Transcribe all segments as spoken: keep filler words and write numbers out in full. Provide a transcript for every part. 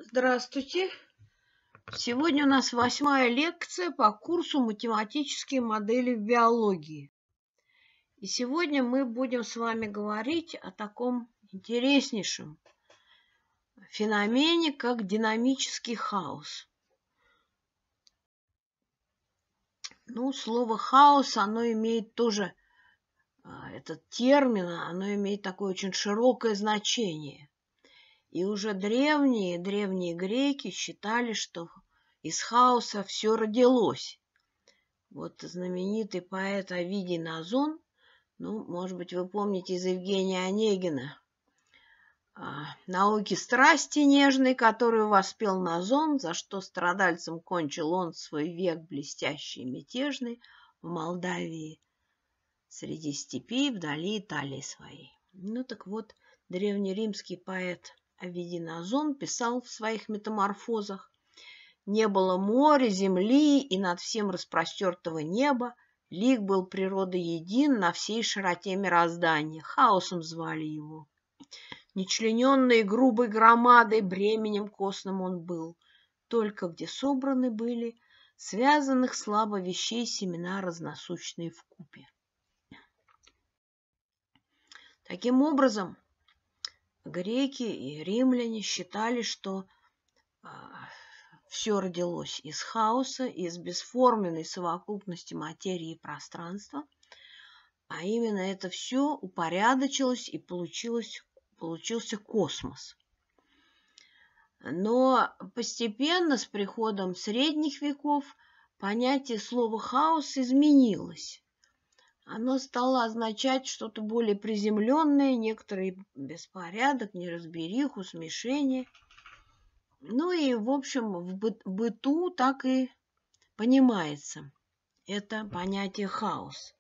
Здравствуйте! Сегодня у нас восьмая лекция по курсу «Математические модели в биологии». И сегодня мы будем с вами говорить о таком интереснейшем феномене, как динамический хаос. Ну, слово «хаос», оно имеет тоже, этот термин, оно имеет такое очень широкое значение. И уже древние, древние греки считали, что из хаоса все родилось. Вот знаменитый поэт Овидий Назон, ну, может быть, вы помните из Евгения Онегина, «Науки страсти нежной, которую воспел Назон, за что страдальцем кончил он свой век блестящий и мятежный в Молдавии, среди степей, вдали Италии своей». Ну, так вот, древнеримский поэт Овидий Назон писал в своих метаморфозах: «Не было моря, земли и над всем распростертого неба, лик был природы един на всей широте мироздания, хаосом звали его. Нечлененной грубой громадой, бременем костным он был, только где собраны были связанных слабо вещей семена разносущные вкупе». Таким образом, греки и римляне считали, что все родилось из хаоса, из бесформенной совокупности материи и пространства, а именно это все упорядочилось и получилось, получился космос. Но постепенно, с приходом средних веков, понятие слова «хаос» изменилось. Оно стало означать что-то более приземленное, некоторый беспорядок, неразбериху, смешение. Ну и, в общем, в быту так и понимается это понятие хаос.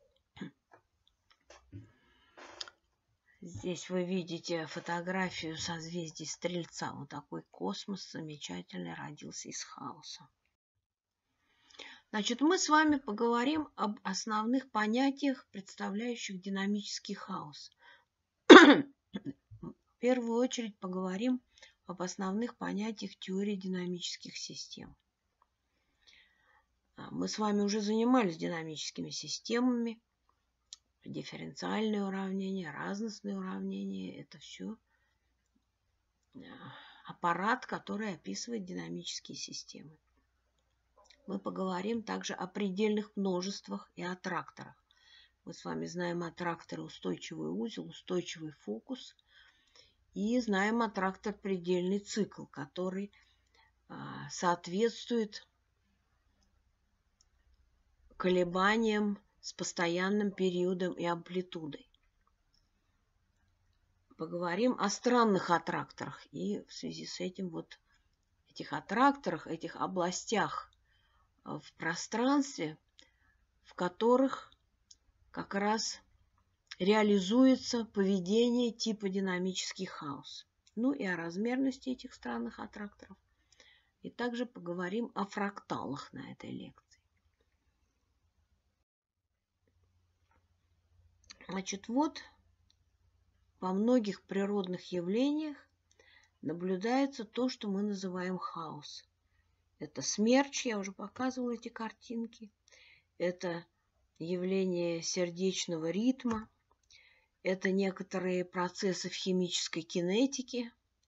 Здесь вы видите фотографию созвездия Стрельца. Вот такой космос замечательный родился из хаоса. Значит, мы с вами поговорим об основных понятиях, представляющих динамический хаос. В первую очередь поговорим об основных понятиях теории динамических систем. Мы с вами уже занимались динамическими системами. Дифференциальные уравнения, разностные уравнения – это все аппарат, который описывает динамические системы. Мы поговорим также о предельных множествах и о тракторах. Мы с вами знаем о тракторе устойчивый узел, устойчивый фокус. И знаем о трактор предельный цикл, который а, соответствует колебаниям с постоянным периодом и амплитудой. Поговорим о странных аттракторах. И в связи с этим вот этих аттракторах, этих областях в пространстве, в которых как раз реализуется поведение типа динамический хаос. Ну и о размерности этих странных аттракторов. И также поговорим о фракталах на этой лекции. Значит, вот во многих природных явлениях наблюдается то, что мы называем хаос. Это смерч, я уже показывала эти картинки. Это явление сердечного ритма. Это некоторые процессы в химической кинетике.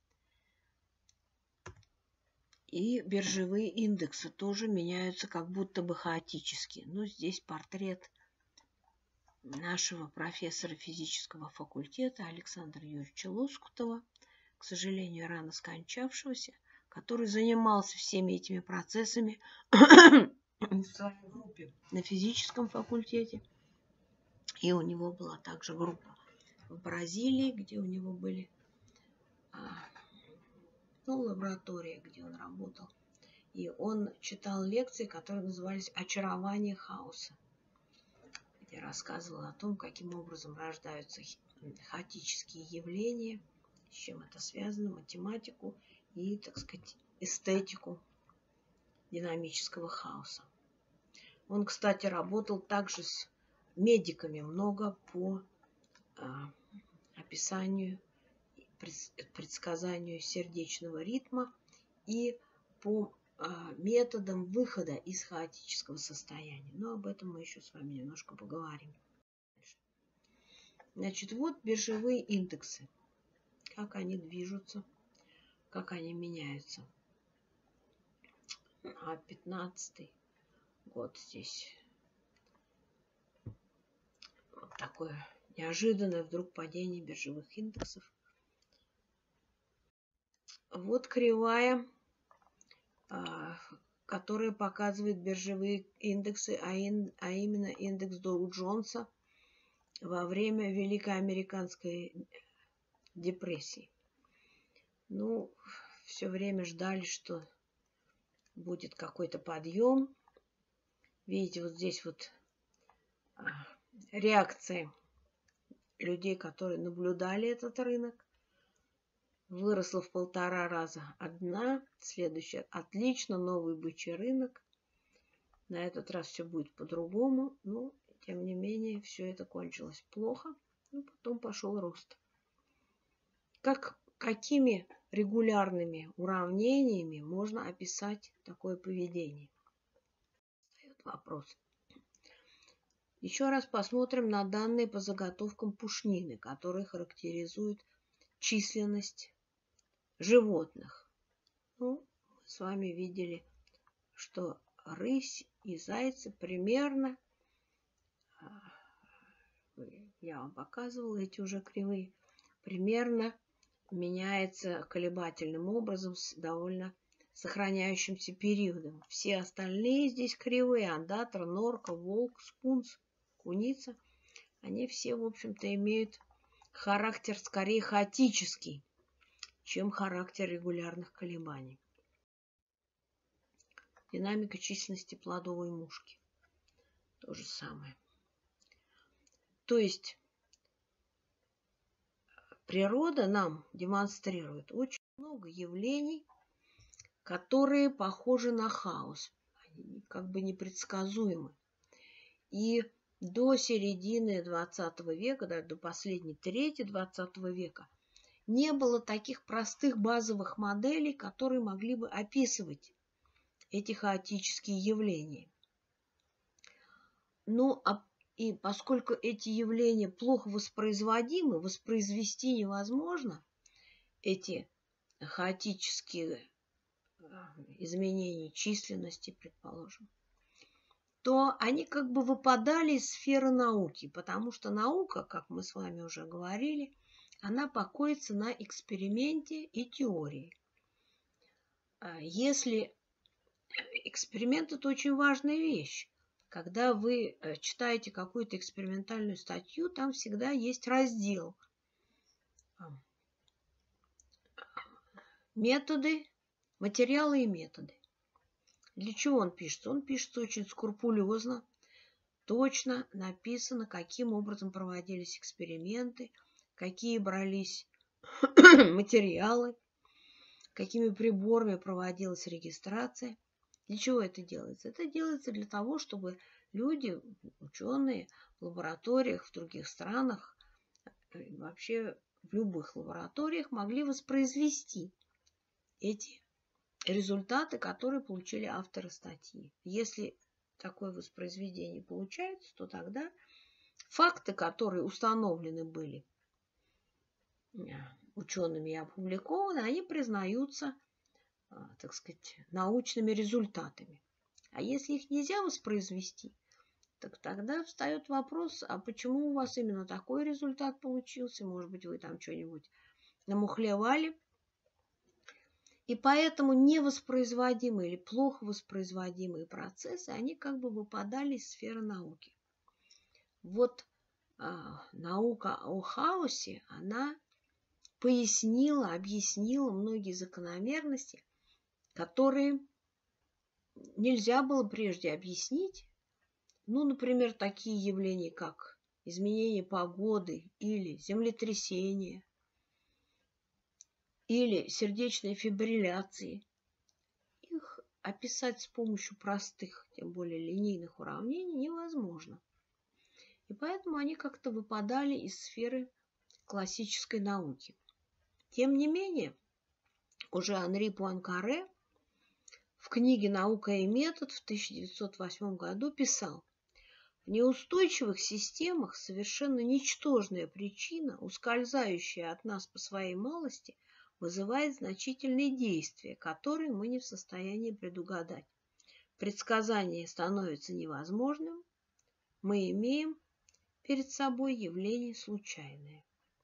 И биржевые индексы тоже меняются как будто бы хаотически. Ну, здесь портрет нашего профессора физического факультета Александра Юрьевича Лоскутова, к сожалению, рано скончавшегося, который занимался всеми этими процессами в своей группе на физическом факультете. И у него была также группа в Бразилии, где у него были ну, лаборатория, где он работал. И он читал лекции, которые назывались «Очарование хаоса», где рассказывал о том, каким образом рождаются хаотические явления, с чем это связано, математику и, так сказать, эстетику динамического хаоса. Он, кстати, работал также с медиками много по а, описанию, предсказанию сердечного ритма и по а, методам выхода из хаотического состояния. Но об этом мы еще с вами немножко поговорим. Значит, вот биржевые индексы. Как они движутся, как они меняются. А пятнадцатый год здесь. Вот такое неожиданное вдруг падение биржевых индексов. Вот кривая, которая показывает биржевые индексы, а, ин, а именно индекс Доу-Джонса во время Великой Американской депрессии. Ну, все время ждали, что будет какой-то подъем. Видите, вот здесь вот реакции людей, которые наблюдали этот рынок. Выросла в полтора раза одна, следующая отлично, новый бычий рынок. На этот раз все будет по-другому, но тем не менее все это кончилось плохо, но потом пошел рост. Как, какими регулярными уравнениями можно описать такое поведение? Встает вопрос. Еще раз посмотрим на данные по заготовкам пушнины, которые характеризуют численность животных. Ну, мы с вами видели, что рысь и зайцы примерно, я вам показывала эти уже кривые, примерно меняется колебательным образом с довольно сохраняющимся периодом. Все остальные здесь кривые, андатра, норка, волк, скунс, куница, они все, в общем-то, имеют характер скорее хаотический, чем характер регулярных колебаний. Динамика численности плодовой мушки. То же самое. То есть природа нам демонстрирует очень много явлений, которые похожи на хаос. Они как бы непредсказуемы. И до середины двадцатого века, даже до последней трети двадцатого века, не было таких простых базовых моделей, которые могли бы описывать эти хаотические явления. Ну, а, и поскольку эти явления плохо воспроизводимы, воспроизвести невозможно эти хаотические изменения численности, предположим, то они как бы выпадали из сферы науки, потому что наука, как мы с вами уже говорили, она покоится на эксперименте и теории. Если эксперимент – это очень важная вещь. Когда вы читаете какую-то экспериментальную статью, там всегда есть раздел методы, материалы и методы. Для чего он пишется? Он пишется очень скрупулезно, точно написано, каким образом проводились эксперименты, какие брались материалы, какими приборами проводилась регистрация. Для чего это делается? Это делается для того, чтобы люди, ученые в лабораториях в других странах, вообще в любых лабораториях могли воспроизвести эти результаты, которые получили авторы статьи. Если такое воспроизведение получается, то тогда факты, которые установлены были учеными и опубликованы, они признаются, так сказать, научными результатами. А если их нельзя воспроизвести, так тогда встает вопрос, а почему у вас именно такой результат получился? Может быть, вы там что-нибудь намухлевали? И поэтому невоспроизводимые или плохо воспроизводимые процессы, они как бы выпадали из сферы науки. Вот а, наука о хаосе, она пояснила, объяснила многие закономерности, которые нельзя было прежде объяснить. Ну, например, такие явления, как изменение погоды или землетрясение, или сердечной фибрилляции. Их описать с помощью простых, тем более линейных уравнений невозможно. И поэтому они как-то выпадали из сферы классической науки. Тем не менее, уже Анри Пуанкаре в книге «Наука и метод» в тысяча девятьсот восьмом году писал: в неустойчивых системах совершенно ничтожная причина, ускользающая от нас по своей малости, вызывает значительные действия, которые мы не в состоянии предугадать. Предсказание становится невозможным, мы имеем перед собой явление случайное.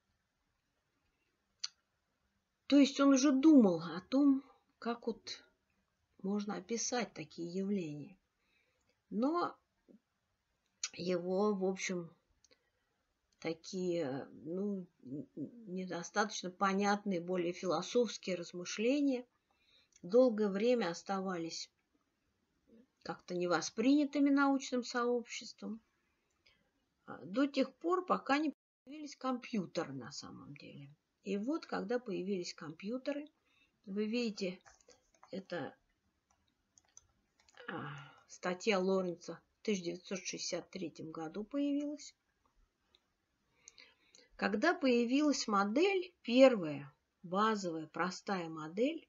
То есть он уже думал о том, как вот можно описать такие явления. Но его, в общем, такие, ну, недостаточно понятные, более философские размышления долгое время оставались как-то невоспринятыми научным сообществом, до тех пор, пока не появились компьютеры на самом деле. И вот, когда появились компьютеры, вы видите, это а, статья Лоренца в тысяча девятьсот шестьдесят третьем году появилась. Когда появилась модель, первая, базовая, простая модель,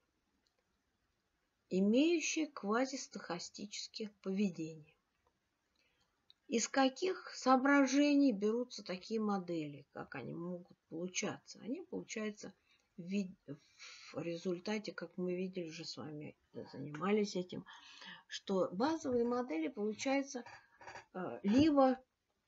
имеющая квазистохастические поведения. Из каких соображений берутся такие модели, как они могут получаться? Они получаются в, вид... в результате, как мы видели, уже с вами занимались этим, что базовые модели получаются э, либо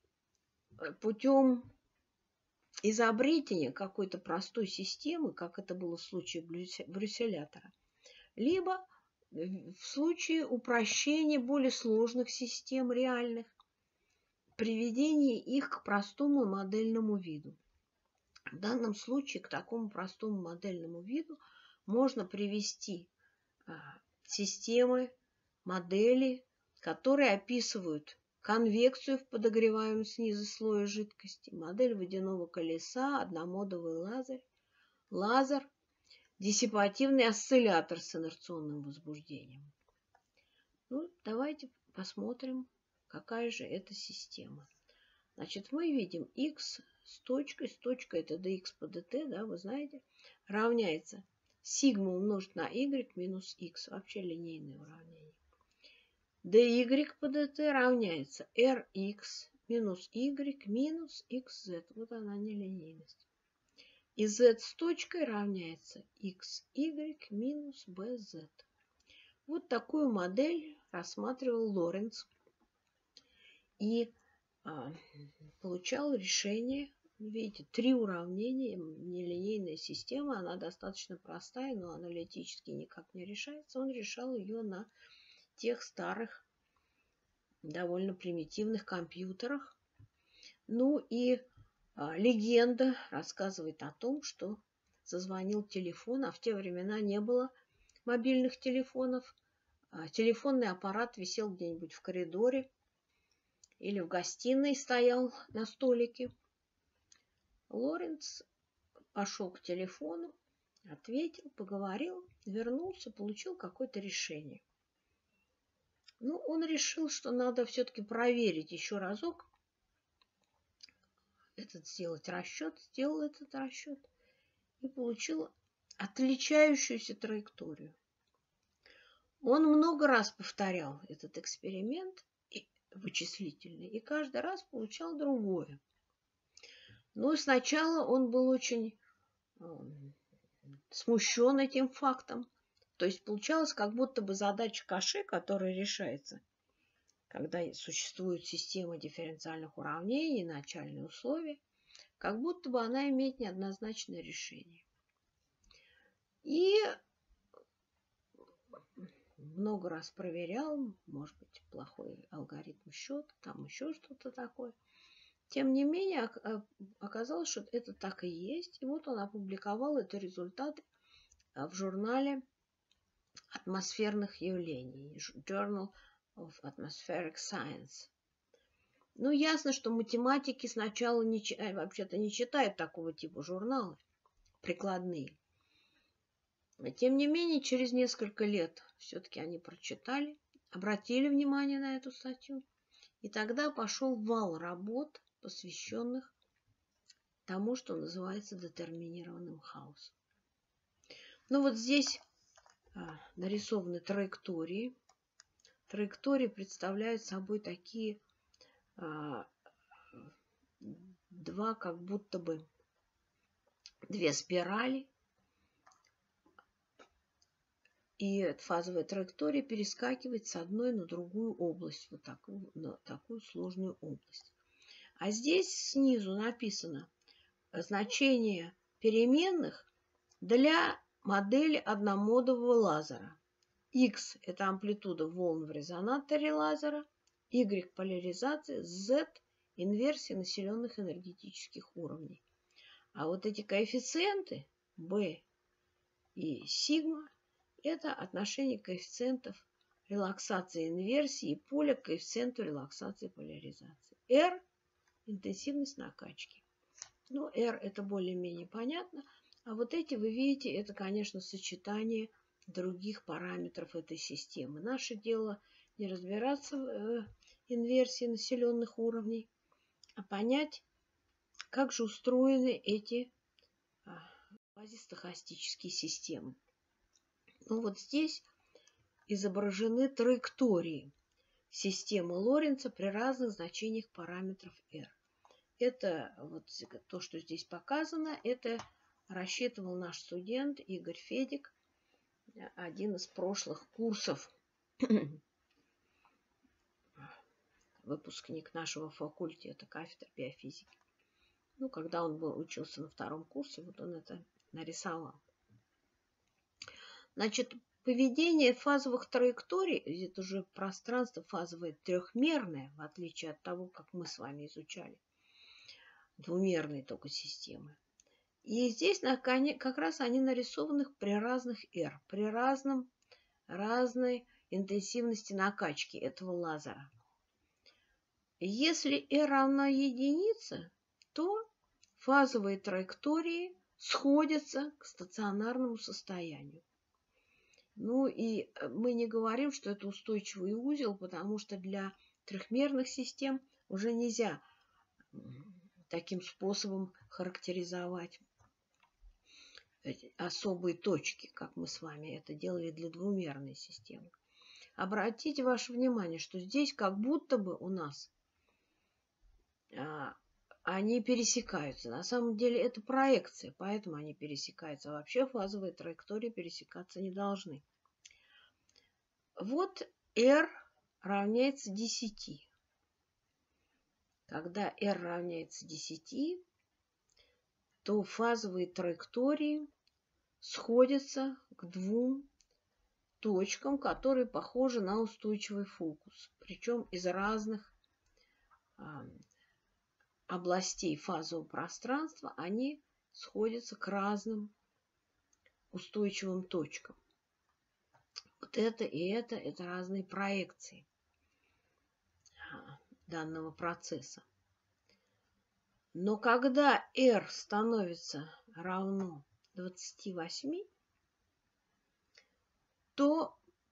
путем изобретения какой-то простой системы, как это было в случае брюсселятора, либо в случае упрощения более сложных систем реальных, приведение их к простому модельному виду. В данном случае к такому простому модельному виду можно привести а, системы, модели, которые описывают конвекцию в подогреваемом снизу слое жидкости, модель водяного колеса, одномодовый лазер, лазер, диссипативный осциллятор с инерционным возбуждением. Ну, давайте посмотрим, какая же это система. Значит, мы видим x с точкой, с точкой это dx по dt, да, вы знаете, равняется сигма умножить на y минус x, вообще линейное уравнение. dy по dt равняется rx минус y минус xz, вот она нелинейность. И z с точкой равняется xy минус bz. Вот такую модель рассматривал Лоренц и а, получал решение. Видите, три уравнения, нелинейная система, она достаточно простая, но аналитически никак не решается. Он решал ее на тех старых, довольно примитивных компьютерах. Ну и а, легенда рассказывает о том, что зазвонил телефон, а в те времена не было мобильных телефонов. А, телефонный аппарат висел где-нибудь в коридоре или в гостиной стоял на столике. Лоренц пошел к телефону, ответил, поговорил, вернулся, получил какое-то решение. Ну, он решил, что надо все-таки проверить еще разок этот сделать расчет, сделал этот расчет и получил отличающуюся траекторию. Он много раз повторял этот эксперимент вычислительный и каждый раз получал другое. Но сначала он был очень э, смущен этим фактом. То есть получалось, как будто бы задача Каше, которая решается, когда существует система дифференциальных уравнений, начальные условия, как будто бы она имеет неоднозначное решение. И много раз проверял, может быть, плохой алгоритм счета, там еще что-то такое. Тем не менее, оказалось, что это так и есть. И вот он опубликовал это результаты в журнале атмосферных явлений, Journal of Atmospheric Science. Ну, ясно, что математики сначала не, вообще-то не читают такого типа журналы, прикладные. Тем не менее, через несколько лет все-таки они прочитали, обратили внимание на эту статью. И тогда пошел вал работ, посвященных тому, что называется детерминированным хаосом. Ну вот здесь нарисованы траектории. Траектории представляют собой такие а, два, как будто бы две спирали. И фазовая траектория перескакивает с одной на другую область, вот такую, на такую сложную область. А здесь снизу написано значение переменных для модели одномодового лазера. X – это амплитуда волн в резонаторе лазера, Y – поляризация, Z – инверсия населенных энергетических уровней. А вот эти коэффициенты B и сигма – это отношение коэффициентов релаксации инверсии и поля к коэффициенту релаксации поляризации. R – интенсивность накачки. Ну, R – это более-менее понятно. А вот эти, вы видите, это, конечно, сочетание других параметров этой системы. Наше дело не разбираться в инверсии населенных уровней, а понять, как же устроены эти квазистохастические системы. Ну вот здесь изображены траектории системы Лоренца при разных значениях параметров R. Это вот то, что здесь показано, это рассчитывал наш студент Игорь Федик, один из прошлых курсов, выпускник нашего факультета кафедры биофизики. Ну, когда он был, учился на втором курсе, вот он это нарисовал. Значит, поведение фазовых траекторий, это уже пространство фазовое трехмерное, в отличие от того, как мы с вами изучали двумерные только системы. И здесь как раз они нарисованы при разных R, при разном, разной интенсивности накачки этого лазера. Если R равна единице, то фазовые траектории сходятся к стационарному состоянию. Ну и мы не говорим, что это устойчивый узел, потому что для трехмерных систем уже нельзя таким способом характеризовать особые точки, как мы с вами это делали для двумерной системы. Обратите ваше внимание, что здесь как будто бы у нас а, они пересекаются. На самом деле это проекция, поэтому они пересекаются. А вообще фазовые траектории пересекаться не должны. Вот R равняется десяти. Когда R равняется десяти, то фазовые траектории сходятся к двум точкам, которые похожи на устойчивый фокус. Причем из разных а, областей фазового пространства они сходятся к разным устойчивым точкам. Вот это и это, это разные проекции данного процесса. Но когда R становится равно двадцати восьми, то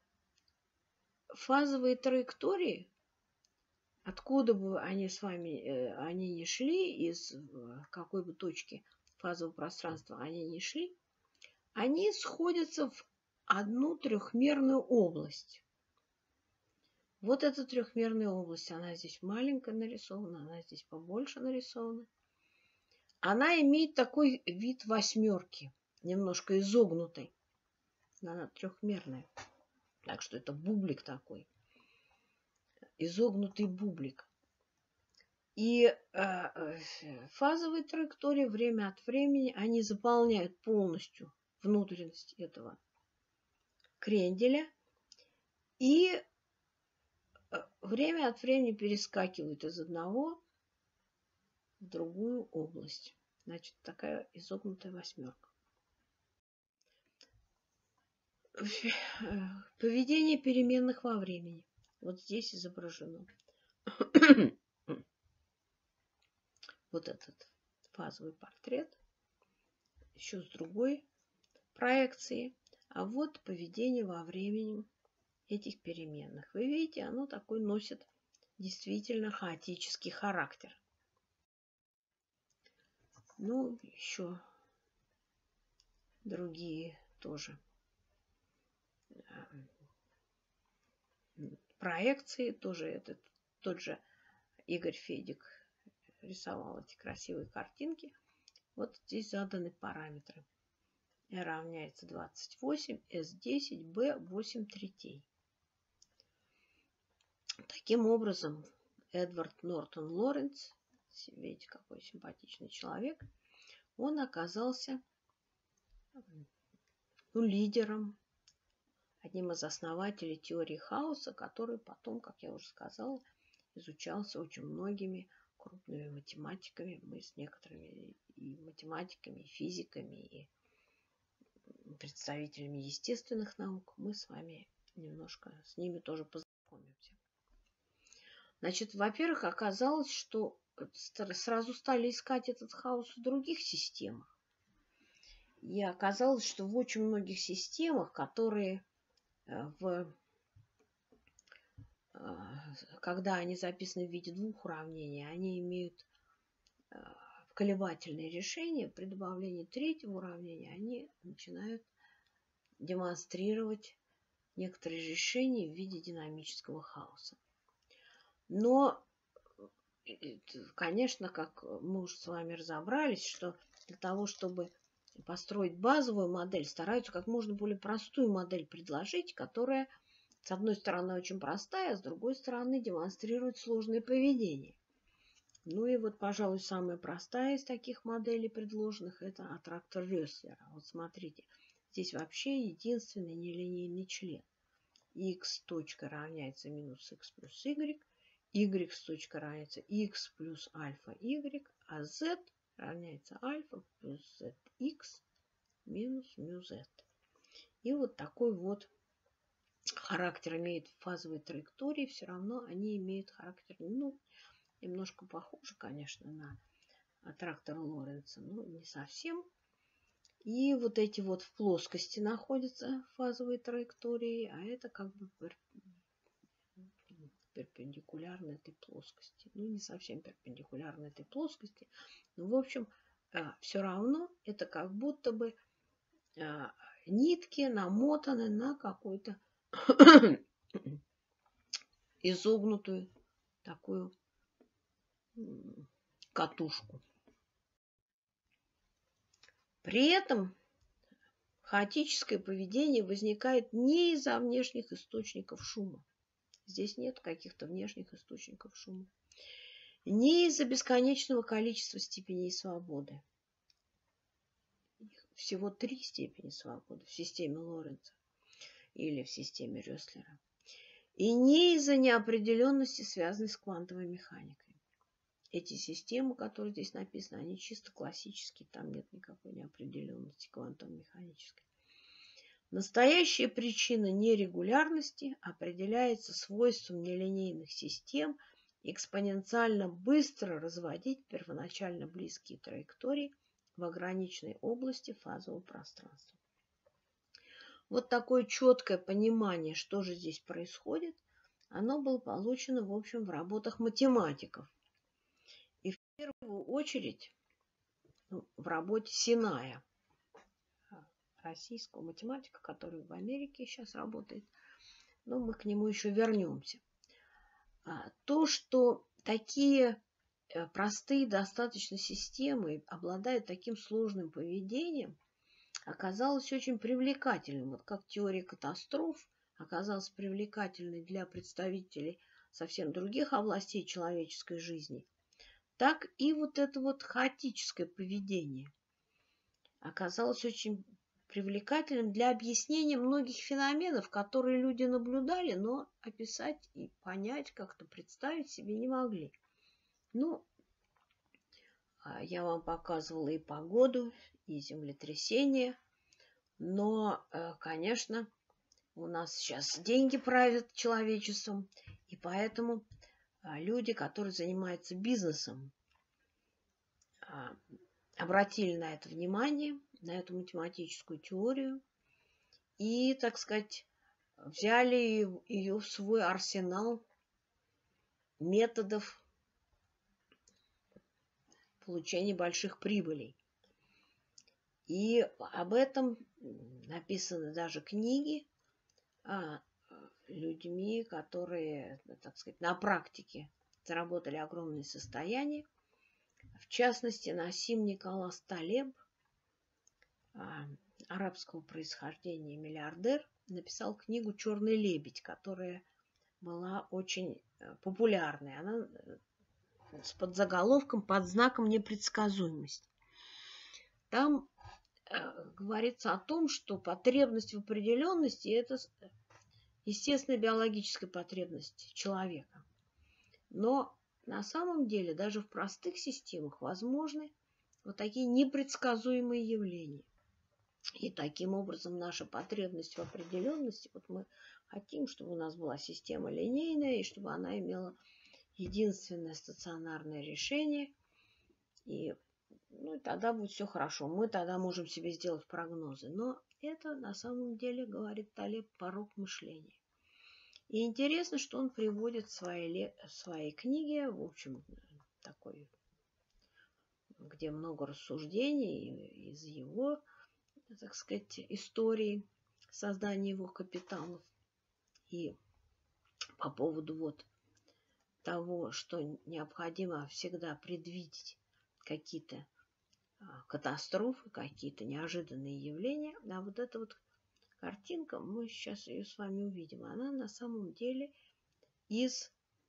фазовые траектории, откуда бы они с вами они не шли, из какой бы точки фазового пространства они не шли, они сходятся в одну трехмерную область. Вот эта трехмерная область, она здесь маленькая нарисована, она здесь побольше нарисована. Она имеет такой вид восьмерки, немножко изогнутой. Она трехмерная. Так что это бублик такой. Изогнутый бублик. И э, фазовые траектории время от времени, они заполняют полностью внутренность этого кренделя. И время от времени перескакивают из одного в другую область. Значит, такая изогнутая восьмерка. Поведение переменных во времени. Вот здесь изображено. Вот этот фазовый портрет. Еще с другой проекции. А вот поведение во времени этих переменных. Вы видите, оно такой носит действительно хаотический характер. Ну, еще другие тоже проекции, тоже этот, тот же Игорь Федик рисовал эти красивые картинки. Вот здесь заданы параметры. R равняется двадцать восемь, S десять, B восемь третей. Таким образом, Эдвард Нортон Лоренц, видите, какой симпатичный человек, он оказался ну, лидером, одним из основателей теории хаоса, который потом, как я уже сказала, изучался очень многими крупными математиками. Мы с некоторыми и математиками, и физиками, и представителями естественных наук. Мы с вами немножко с ними тоже познакомимся. Значит, во-первых, оказалось, что сразу стали искать этот хаос в других системах. И оказалось, что в очень многих системах, которые в, когда они записаны в виде двух уравнений, они имеют колебательные решения. При добавлении третьего уравнения они начинают демонстрировать некоторые решения в виде динамического хаоса. Но, конечно, как мы уже с вами разобрались, что для того, чтобы построить базовую модель, стараются как можно более простую модель предложить, которая, с одной стороны, очень простая, а с другой стороны, демонстрирует сложное поведение. Ну и вот, пожалуй, самая простая из таких моделей предложенных – это аттрактор Рёслера. Вот смотрите, здесь вообще единственный нелинейный член. X точка равняется минус x плюс y, y точка равняется x плюс альфа y, а z равняется альфа плюс zx минус μ z. И вот такой вот характер имеет фазовые траектории. Все равно они имеют характер, ну, немножко похоже, конечно, на аттрактор Лоренца, но не совсем. И вот эти вот в плоскости находятся фазовые траектории, а это как бы перпендикулярно этой плоскости. Ну, не совсем перпендикулярно этой плоскости. Но, в общем, все равно это как будто бы нитки намотаны на какую-то изогнутую такую катушку. При этом хаотическое поведение возникает не из-за внешних источников шума. Здесь нет каких-то внешних источников шума. Не из-за бесконечного количества степеней свободы. Всего три степени свободы в системе Лоренца или в системе Рёслера. И не из-за неопределенности, связанной с квантовой механикой. Эти системы, которые здесь написаны, они чисто классические, там нет никакой неопределенности квантово-механической. Настоящая причина нерегулярности определяется свойством нелинейных систем экспоненциально быстро разводить первоначально близкие траектории в ограниченной области фазового пространства. Вот такое четкое понимание, что же здесь происходит, оно было получено, в общем, в работах математиков. И в первую очередь ну, в работе Синая, российского математика, который в Америке сейчас работает. Но мы к нему еще вернемся. То, что такие простые достаточно системы обладают таким сложным поведением, оказалось очень привлекательным. Вот как теория катастроф оказалась привлекательной для представителей совсем других областей человеческой жизни, так и вот это вот хаотическое поведение оказалось очень привлекательным для объяснения многих феноменов, которые люди наблюдали, но описать и понять, как-то представить себе не могли. Ну, я вам показывала и погоду, и землетрясения, но, конечно, у нас сейчас деньги правят человечеством, и поэтому люди, которые занимаются бизнесом, обратили на это внимание, на эту математическую теорию и, так сказать, взяли ее в свой арсенал методов получения больших прибылей. И об этом написаны даже книги, а, людьми, которые, так сказать, на практике заработали огромные состояния. В частности, Насим Николас Талеб, арабского происхождения миллиардер, написал книгу «Черный лебедь», которая была очень популярной. Она с подзаголовком «Под знаком непредсказуемости». Там э, говорится о том, что потребность в определенности – это естественная биологическая потребность человека. Но на самом деле даже в простых системах возможны вот такие непредсказуемые явления. И таким образом наша потребность в определенности, вот мы хотим, чтобы у нас была система линейная, и чтобы она имела единственное стационарное решение, и, ну, и тогда будет все хорошо. Мы тогда можем себе сделать прогнозы. Но это на самом деле, говорит Талеб, порок мышления. И интересно, что он приводит в своей, в своей книге, в общем, такой, где много рассуждений из его, так сказать, истории создания его капиталов. И по поводу вот того, что необходимо всегда предвидеть какие-то катастрофы, какие-то неожиданные явления. А вот эта вот картинка, мы сейчас ее с вами увидим, она на самом деле из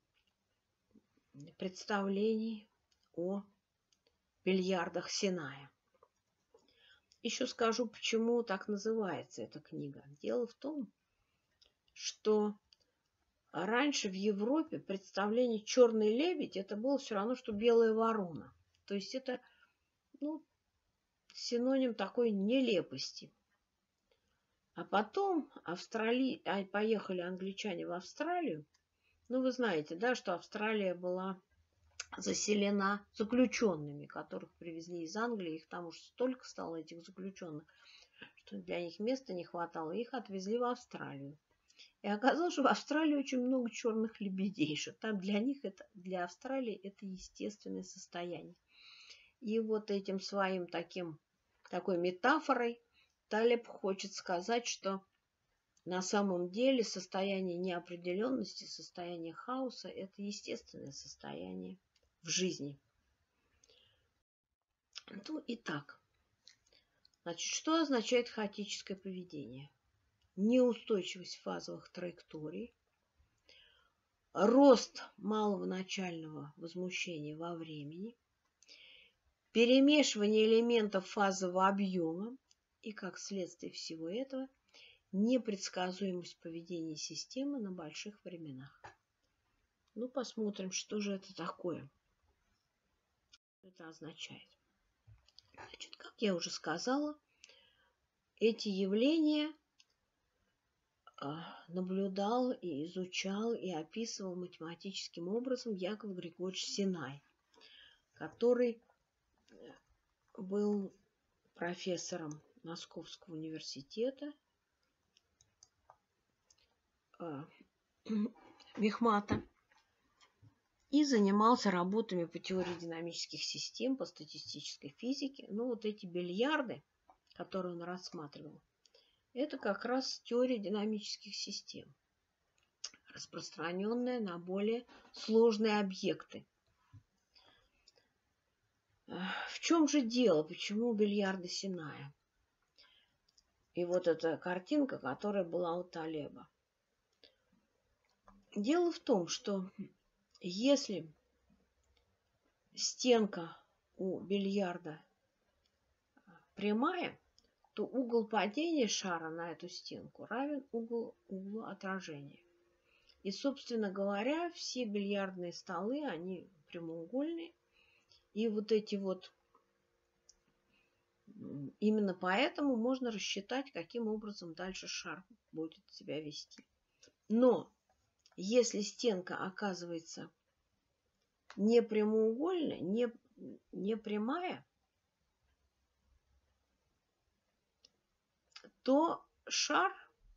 представлений о бильярдах Синая. Еще скажу, почему так называется эта книга. Дело в том, что раньше в Европе представление «черный лебедь» это было все равно, что белая ворона. То есть это, ну, синоним такой нелепости. А потом Австрали... поехали англичане в Австралию. Ну, вы знаете, да, что Австралия была заселена заключенными, которых привезли из Англии. Их там уж столько стало, этих заключенных, что для них места не хватало. Их отвезли в Австралию. И оказалось, что в Австралии очень много черных лебедей, что там для них, это, для Австралии это естественное состояние. И вот этим своим таким, такой метафорой Талеб хочет сказать, что на самом деле состояние неопределенности, состояние хаоса – это естественное состояние в жизни. Ну, итак, значит, что означает хаотическое поведение? Неустойчивость фазовых траекторий, рост малого начального возмущения во времени, перемешивание элементов фазового объема и, как следствие всего этого, непредсказуемость поведения системы на больших временах. Ну, посмотрим, что же это такое. Что это означает. Значит, как я уже сказала, эти явления наблюдал и изучал и описывал математическим образом Яков Григорьевич Синай, который был профессором Московского университета Мехмата и занимался работами по теории динамических систем, по статистической физике. Ну, вот эти бильярды, которые он рассматривал, это как раз теория динамических систем, распространенная на более сложные объекты. В чем же дело? Почему бильярды Синая? И вот эта картинка, которая была у Талеба. Дело в том, что если стенка у бильярда прямая, то угол падения шара на эту стенку равен углу, углу отражения. И, собственно говоря, все бильярдные столы, они прямоугольные. И вот эти вот, именно поэтому можно рассчитать, каким образом дальше шар будет себя вести. Но если стенка оказывается не прямоугольная, не, не прямая, то шар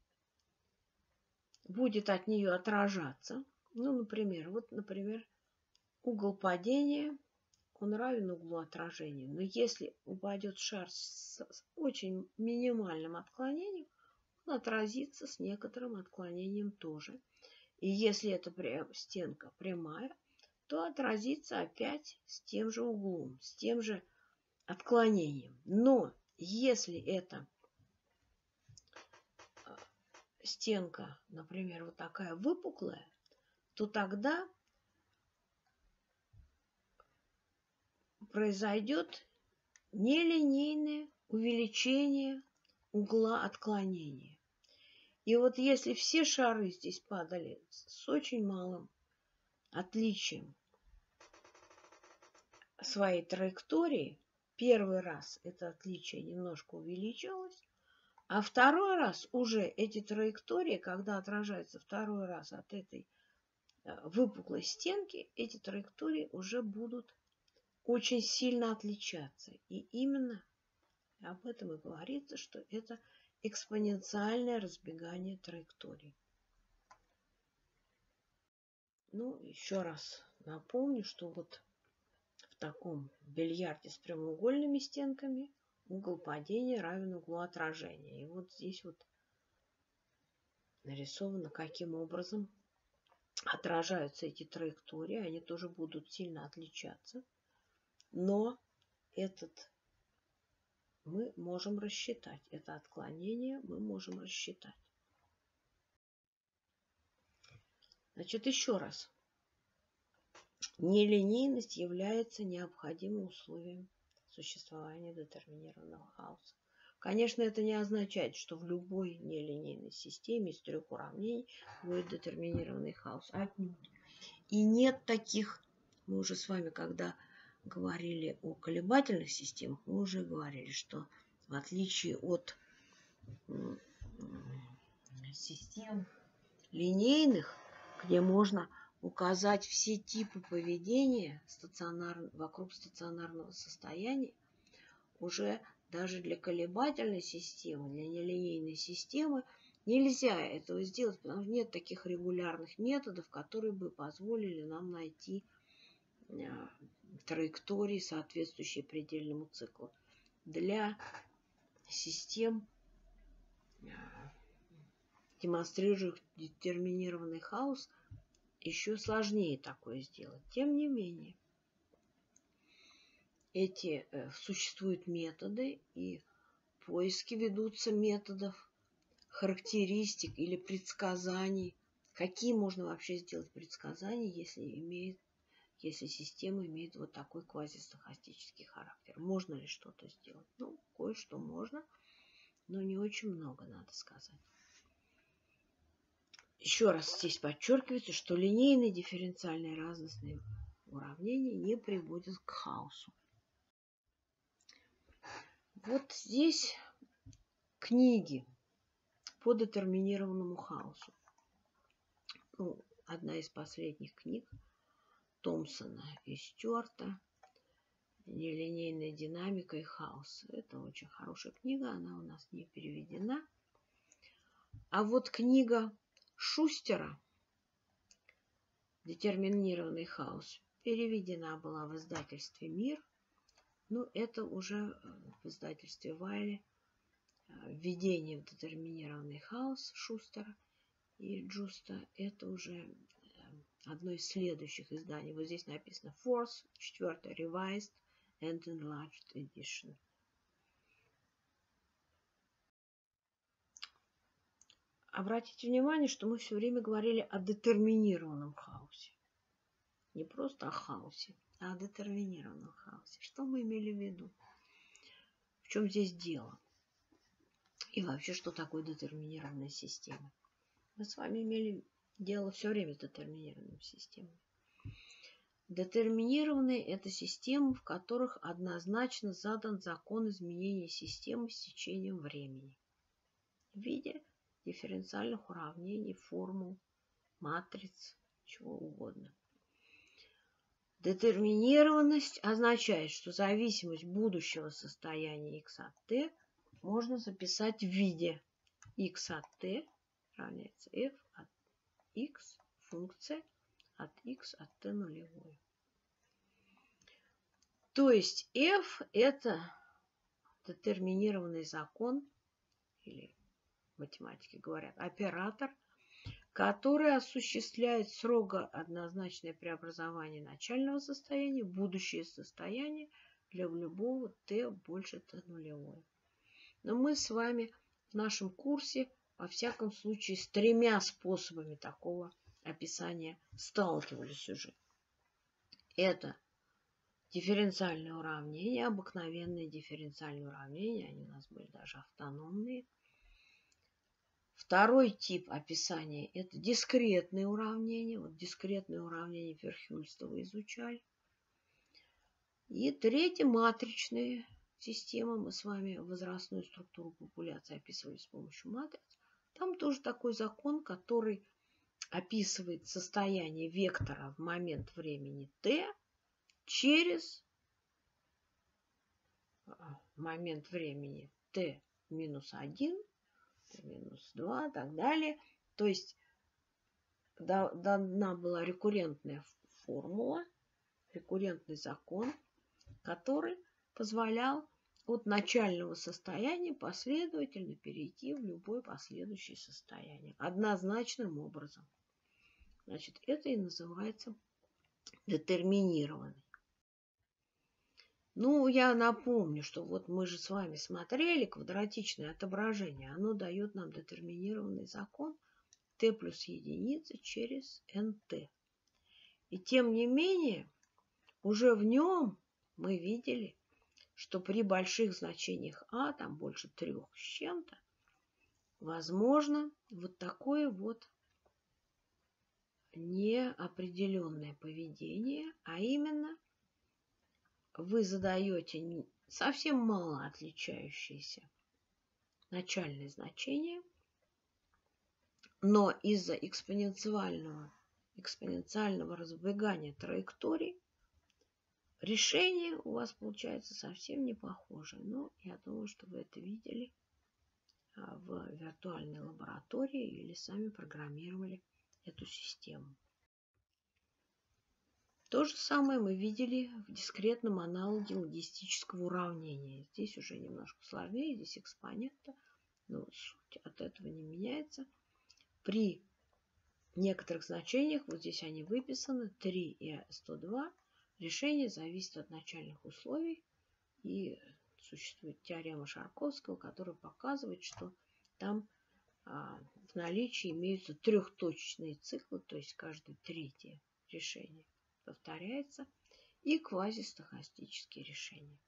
будет от нее отражаться. Ну, например, вот, например, угол падения, он равен углу отражения. Но если упадет шар с очень минимальным отклонением, он отразится с некоторым отклонением тоже. И если эта стенка прямая, то отразится опять с тем же углом, с тем же отклонением. Но если эта стенка, например, вот такая выпуклая, то тогда произойдет нелинейное увеличение угла отклонения. И вот если все шары здесь падали с очень малым отличием своей траектории, первый раз это отличие немножко увеличилось, а второй раз уже эти траектории, когда отражаются второй раз от этой выпуклой стенки, эти траектории уже будут очень сильно отличаться. И именно об этом и говорится, что это экспоненциальное разбегание траекторий. Ну, еще раз напомню, что вот в таком бильярде с прямоугольными стенками угол падения равен углу отражения. И вот здесь вот нарисовано, каким образом отражаются эти траектории. Они тоже будут сильно отличаться. Но этот мы можем рассчитать. Это отклонение мы можем рассчитать. Значит, еще раз. Нелинейность является необходимым условием существования детерминированного хаоса. Конечно, это не означает, что в любой нелинейной системе из трех уравнений будет детерминированный хаос. Отнюдь. И нет таких, мы уже с вами, когда говорили о колебательных системах, мы уже говорили, что в отличие от систем линейных, где можно указать все типы поведения стационар... вокруг стационарного состояния, уже даже для колебательной системы, для нелинейной системы нельзя этого сделать, потому что нет таких регулярных методов, которые бы позволили нам найти траектории, соответствующие предельному циклу. Для систем, демонстрирующих детерминированный хаос, еще сложнее такое сделать. Тем не менее, эти э, существуют методы, и поиски ведутся методов, характеристик или предсказаний. Какие можно вообще сделать предсказания, если имеет если система имеет вот такой квазистохастический характер? Можно ли что-то сделать? Ну, кое-что можно, но не очень много, надо сказать. Еще раз здесь подчеркивается, что линейные дифференциальные разностные уравнения не приводят к хаосу. Вот здесь книги по детерминированному хаосу. Ну, одна из последних книг Томпсона и Стюарта «Нелинейная динамика и хаос». Это очень хорошая книга, она у нас не переведена. А вот книга Шустера «Детерминированный хаос» переведена была в издательстве «Мир». Но это уже в издательстве Вайли «Введение в детерминированный хаос» Шустера и Джуста. Это уже одно из следующих изданий. Вот здесь написано Fourth, четвертое, Revised and Enlarged Edition. Обратите внимание, что мы все время говорили о детерминированном хаосе. Не просто о хаосе, а о детерминированном хаосе. Что мы имели в виду? В чем здесь дело? И вообще, что такое детерминированная система? Мы с вами имели дело все время с детерминированными системами. Детерминированные – это системы, в которых однозначно задан закон изменения системы с течением времени в виде дифференциальных уравнений, формул, матриц, чего угодно. Детерминированность означает, что зависимость будущего состояния x от t можно записать в виде x от t равняется f от x, функция от x от t нулевой. То есть f – это детерминированный закон или математики говорят, оператор, который осуществляет строго однозначное преобразование начального состояния в будущее состояние для любого t больше t нулевой. Но мы с вами в нашем курсе, во всяком случае, с тремя способами такого описания сталкивались уже. Это дифференциальные уравнения, обыкновенные дифференциальные уравнения, они у нас были даже автономные. Второй тип описания – это дискретные уравнения. Вот дискретные уравнения Ферхюльста вы изучали. И третье – матричные системы. Мы с вами возрастную структуру популяции описывали с помощью матриц. Там тоже такой закон, который описывает состояние вектора в момент времени t через момент времени t минус один, минус два и так далее. То есть дана была рекуррентная формула, рекуррентный закон, который позволял от начального состояния последовательно перейти в любое последующее состояние однозначным образом. Значит, это и называется детерминированный. Ну, я напомню, что вот мы же с вами смотрели квадратичное отображение. Оно дает нам детерминированный закон t плюс единица через nt. И тем не менее, уже в нем мы видели, что при больших значениях а, там больше трех с чем-то, возможно вот такое вот неопределенное поведение, а именно вы задаете совсем мало отличающиеся начальные значения, но из-за экспоненциального, экспоненциального разбегания траекторий решение у вас получается совсем не похожее. Но я думаю, что вы это видели в виртуальной лаборатории или сами программировали эту систему. То же самое мы видели в дискретном аналоге логистического уравнения. Здесь уже немножко сложнее, здесь экспонента, но суть от этого не меняется. При некоторых значениях, вот здесь они выписаны, три и сто два, решение зависит от начальных условий. И существует теорема Шарковского, которая показывает, что там а, в наличии имеются трехточечные циклы, то есть каждое третье решение повторяется, и квазистохастические решения.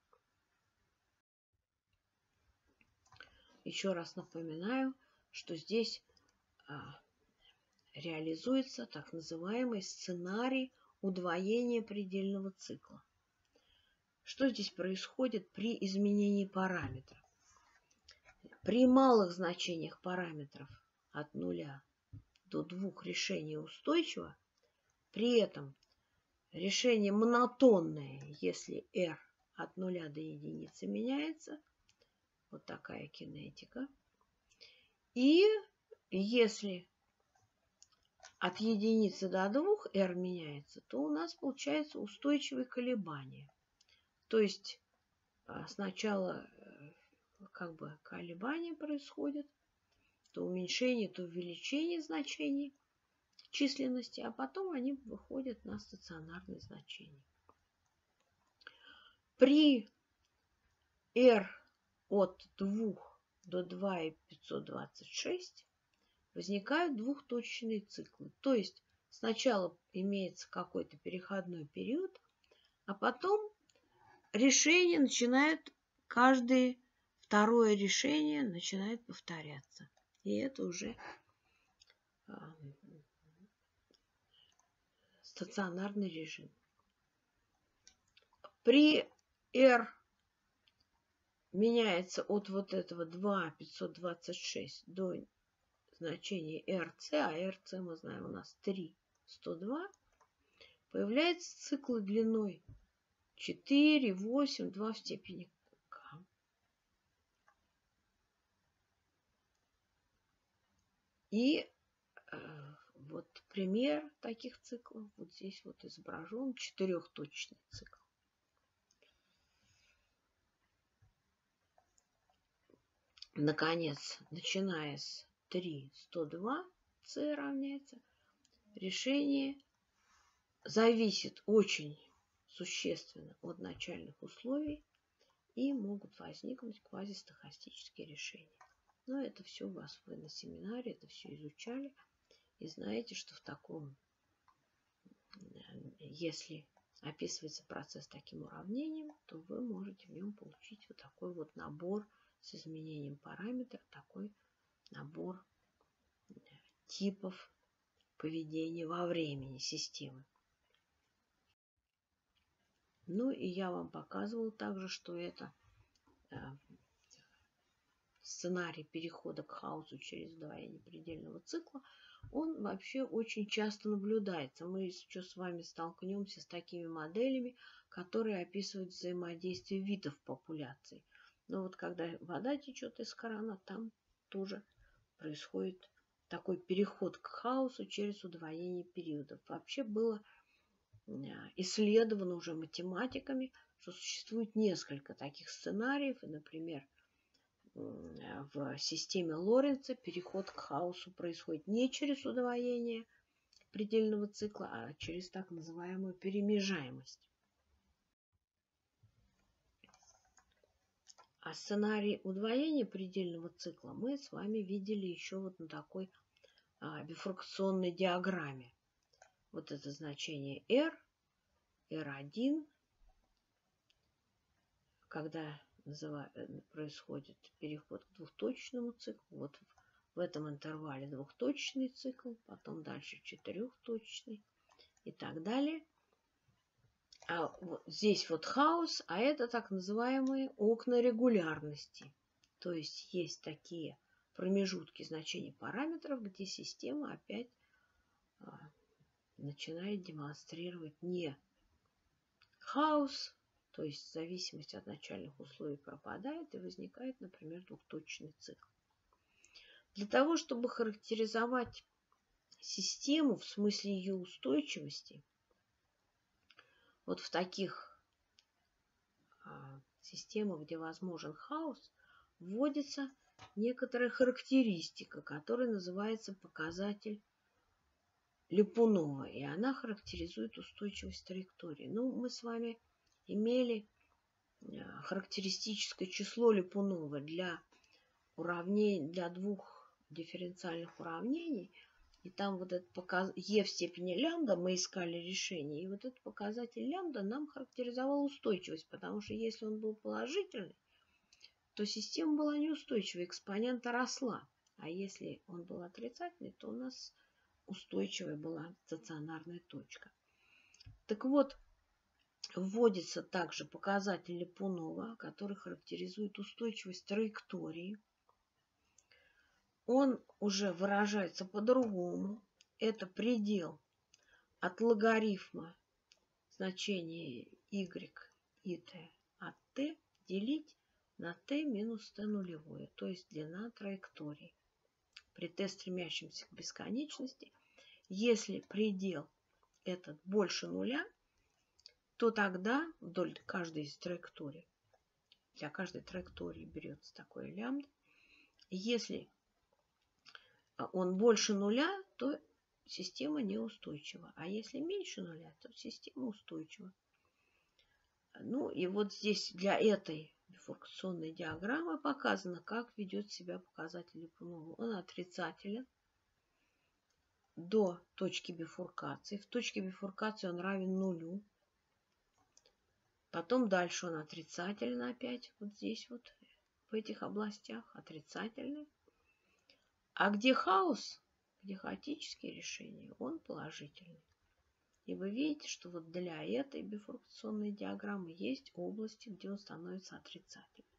Еще раз напоминаю, что здесь а, реализуется так называемый сценарий удвоения предельного цикла. Что здесь происходит при изменении параметров? При малых значениях параметров от нуля до двух решений устойчиво, при этом решение монотонное, если r от нуля до единицы меняется. Вот такая кинетика. И если от единицы до двух r меняется, то у нас получается устойчивые колебания. То есть сначала как бы колебания происходят, то уменьшение, то увеличение значений численности, а потом они выходят на стационарные значения. При r от двух до двух и пятьсот двадцать шесть возникают двухточечные циклы. То есть сначала имеется какой-то переходной период, а потом решение начинает, каждое второе решение начинает повторяться. И это уже стационарный режим. При r меняется от вот этого два пятьсот двадцать шесть до значения rc, а rc мы знаем у нас три сто два, появляются циклы длиной четыре, восемь, два в степени k. И э, вот пример таких циклов вот здесь вот изображен, четырехточечный цикл. наконец, начиная с три сто два, c равняется, решение зависит очень существенно от начальных условий, и могут возникнуть квазистохастические решения. Но это все у вас, вы на семинаре это все изучали, и знаете, что в таком, если описывается процесс таким уравнением, то вы можете в нем получить вот такой вот набор с изменением параметров, такой набор типов поведения во времени системы. Ну и я вам показывала также, что это э, сценарий перехода к хаосу через удвоение предельного цикла, он вообще очень часто наблюдается. Мы сейчас с вами столкнемся с такими моделями, которые описывают взаимодействие видов популяций. Но вот когда вода течет из крана, там тоже происходит такой переход к хаосу через удвоение периодов. Вообще было исследовано уже математиками, что существует несколько таких сценариев. И, например, в системе Лоренца переход к хаосу происходит не через удвоение предельного цикла, а через так называемую перемежаемость. А сценарий удвоения предельного цикла мы с вами видели еще вот на такой а, бифуркационной диаграмме. Вот это значение R, эр один, когда происходит переход к двухточному циклу. Вот в этом интервале двухточный цикл, потом дальше четырехточный и так далее. А вот здесь вот хаос, а это так называемые окна регулярности. То есть есть такие промежутки значений параметров, где система опять а, начинает демонстрировать не хаос, то есть зависимость от начальных условий пропадает и возникает, например, двухточный цикл. Для того, чтобы характеризовать систему в смысле ее устойчивости, вот в таких а, системах, где возможен хаос, вводится некоторая характеристика, которая называется показатель Липунова, и она характеризует устойчивость траектории. Ну, мы с вами имели характеристическое число Липунова для уравнений, для двух дифференциальных уравнений, и там вот этот показ... e в степени лямбда мы искали решение, и вот этот показатель лямбда нам характеризовал устойчивость, потому что если он был положительный, то система была неустойчивой, экспонента росла, а если он был отрицательный, то у нас устойчивая была стационарная точка. Так вот, вводится также показатель Липунова, который характеризует устойчивость траектории. Он уже выражается по-другому. Это предел от логарифма значения y и t от t делить на t минус t нулевое, то есть длина траектории. При t стремящемся к бесконечности, если предел этот больше нуля, то тогда вдоль каждой из траекторий, для каждой траектории берется такое лямбда. Если он больше нуля, то система неустойчива. А если меньше нуля, то система устойчива. Ну и вот здесь для этой бифуркационной диаграммы показано, как ведет себя показатель Липунова. Он отрицателен до точки бифуркации. В точке бифуркации он равен нулю. Потом дальше он отрицательный опять, вот здесь вот, в этих областях, отрицательный. А где хаос, где хаотические решения, он положительный. И вы видите, что вот для этой бифуркационной диаграммы есть области, где он становится отрицательным.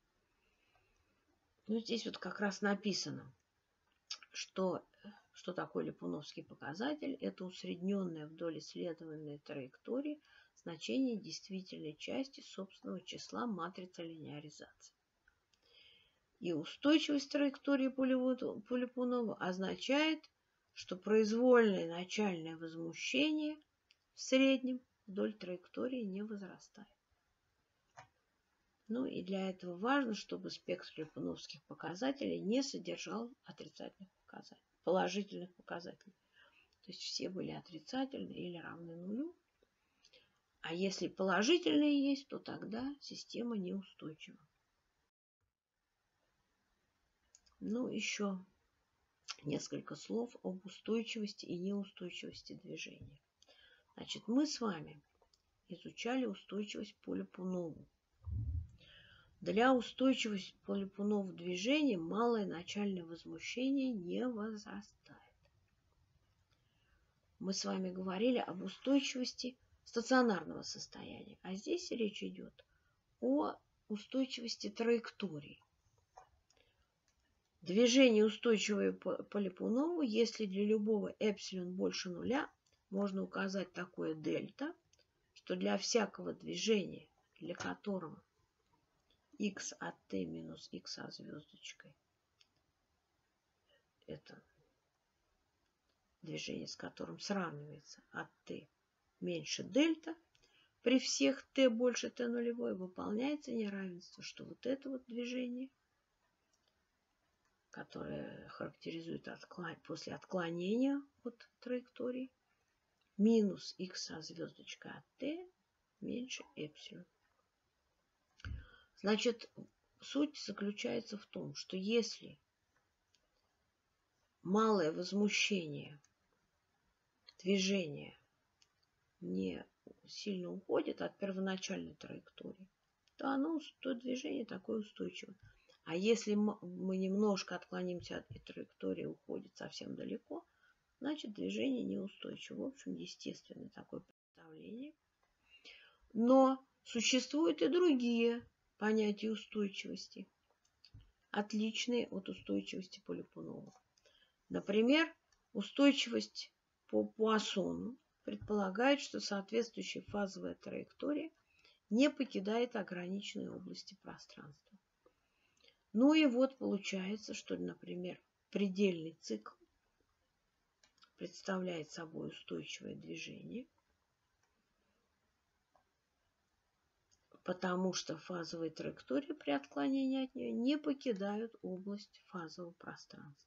Ну, здесь вот как раз написано, что, что такое липуновский показатель. Это усредненная вдоль исследованной траектории значение действительной части собственного числа матрицы линеаризации. И устойчивость траектории по Липунову означает, что произвольное начальное возмущение в среднем вдоль траектории не возрастает. Ну и для этого важно, чтобы спектр липуновских показателей не содержал отрицательных показателей, положительных показателей. То есть все были отрицательны или равны нулю. А если положительные есть, то тогда система неустойчива. Ну, еще несколько слов об устойчивости и неустойчивости движения. Значит, мы с вами изучали устойчивость по Липунову. Для устойчивости по Липунову движения малое начальное возмущение не возрастает. Мы с вами говорили об устойчивости стационарного состояния, а здесь речь идет о устойчивости траектории. Движение устойчивое по Липунову, если для любого эпсилон больше нуля, можно указать такое дельта, что для всякого движения, для которого x от t минус x звездочкой, это движение, с которым сравнивается от t меньше дельта, при всех t больше t нулевой выполняется неравенство, что вот это вот движение, которое характеризует отклон... после отклонения от траектории, минус x звездочка от t меньше эпсилон. Значит, суть заключается в том, что если малое возмущение движения не сильно уходит от первоначальной траектории, то оно, то движение такое устойчивое. А если мы немножко отклонимся от этой траектории, уходит совсем далеко, значит движение неустойчиво. В общем, естественное такое представление. Но существуют и другие понятия устойчивости, отличные от устойчивости по Липунову. Например, устойчивость по Пуассону предполагает, что соответствующая фазовая траектория не покидает ограниченные области пространства. Ну и вот получается, что, например, предельный цикл представляет собой устойчивое движение, потому что фазовые траектории при отклонении от нее не покидают область фазового пространства.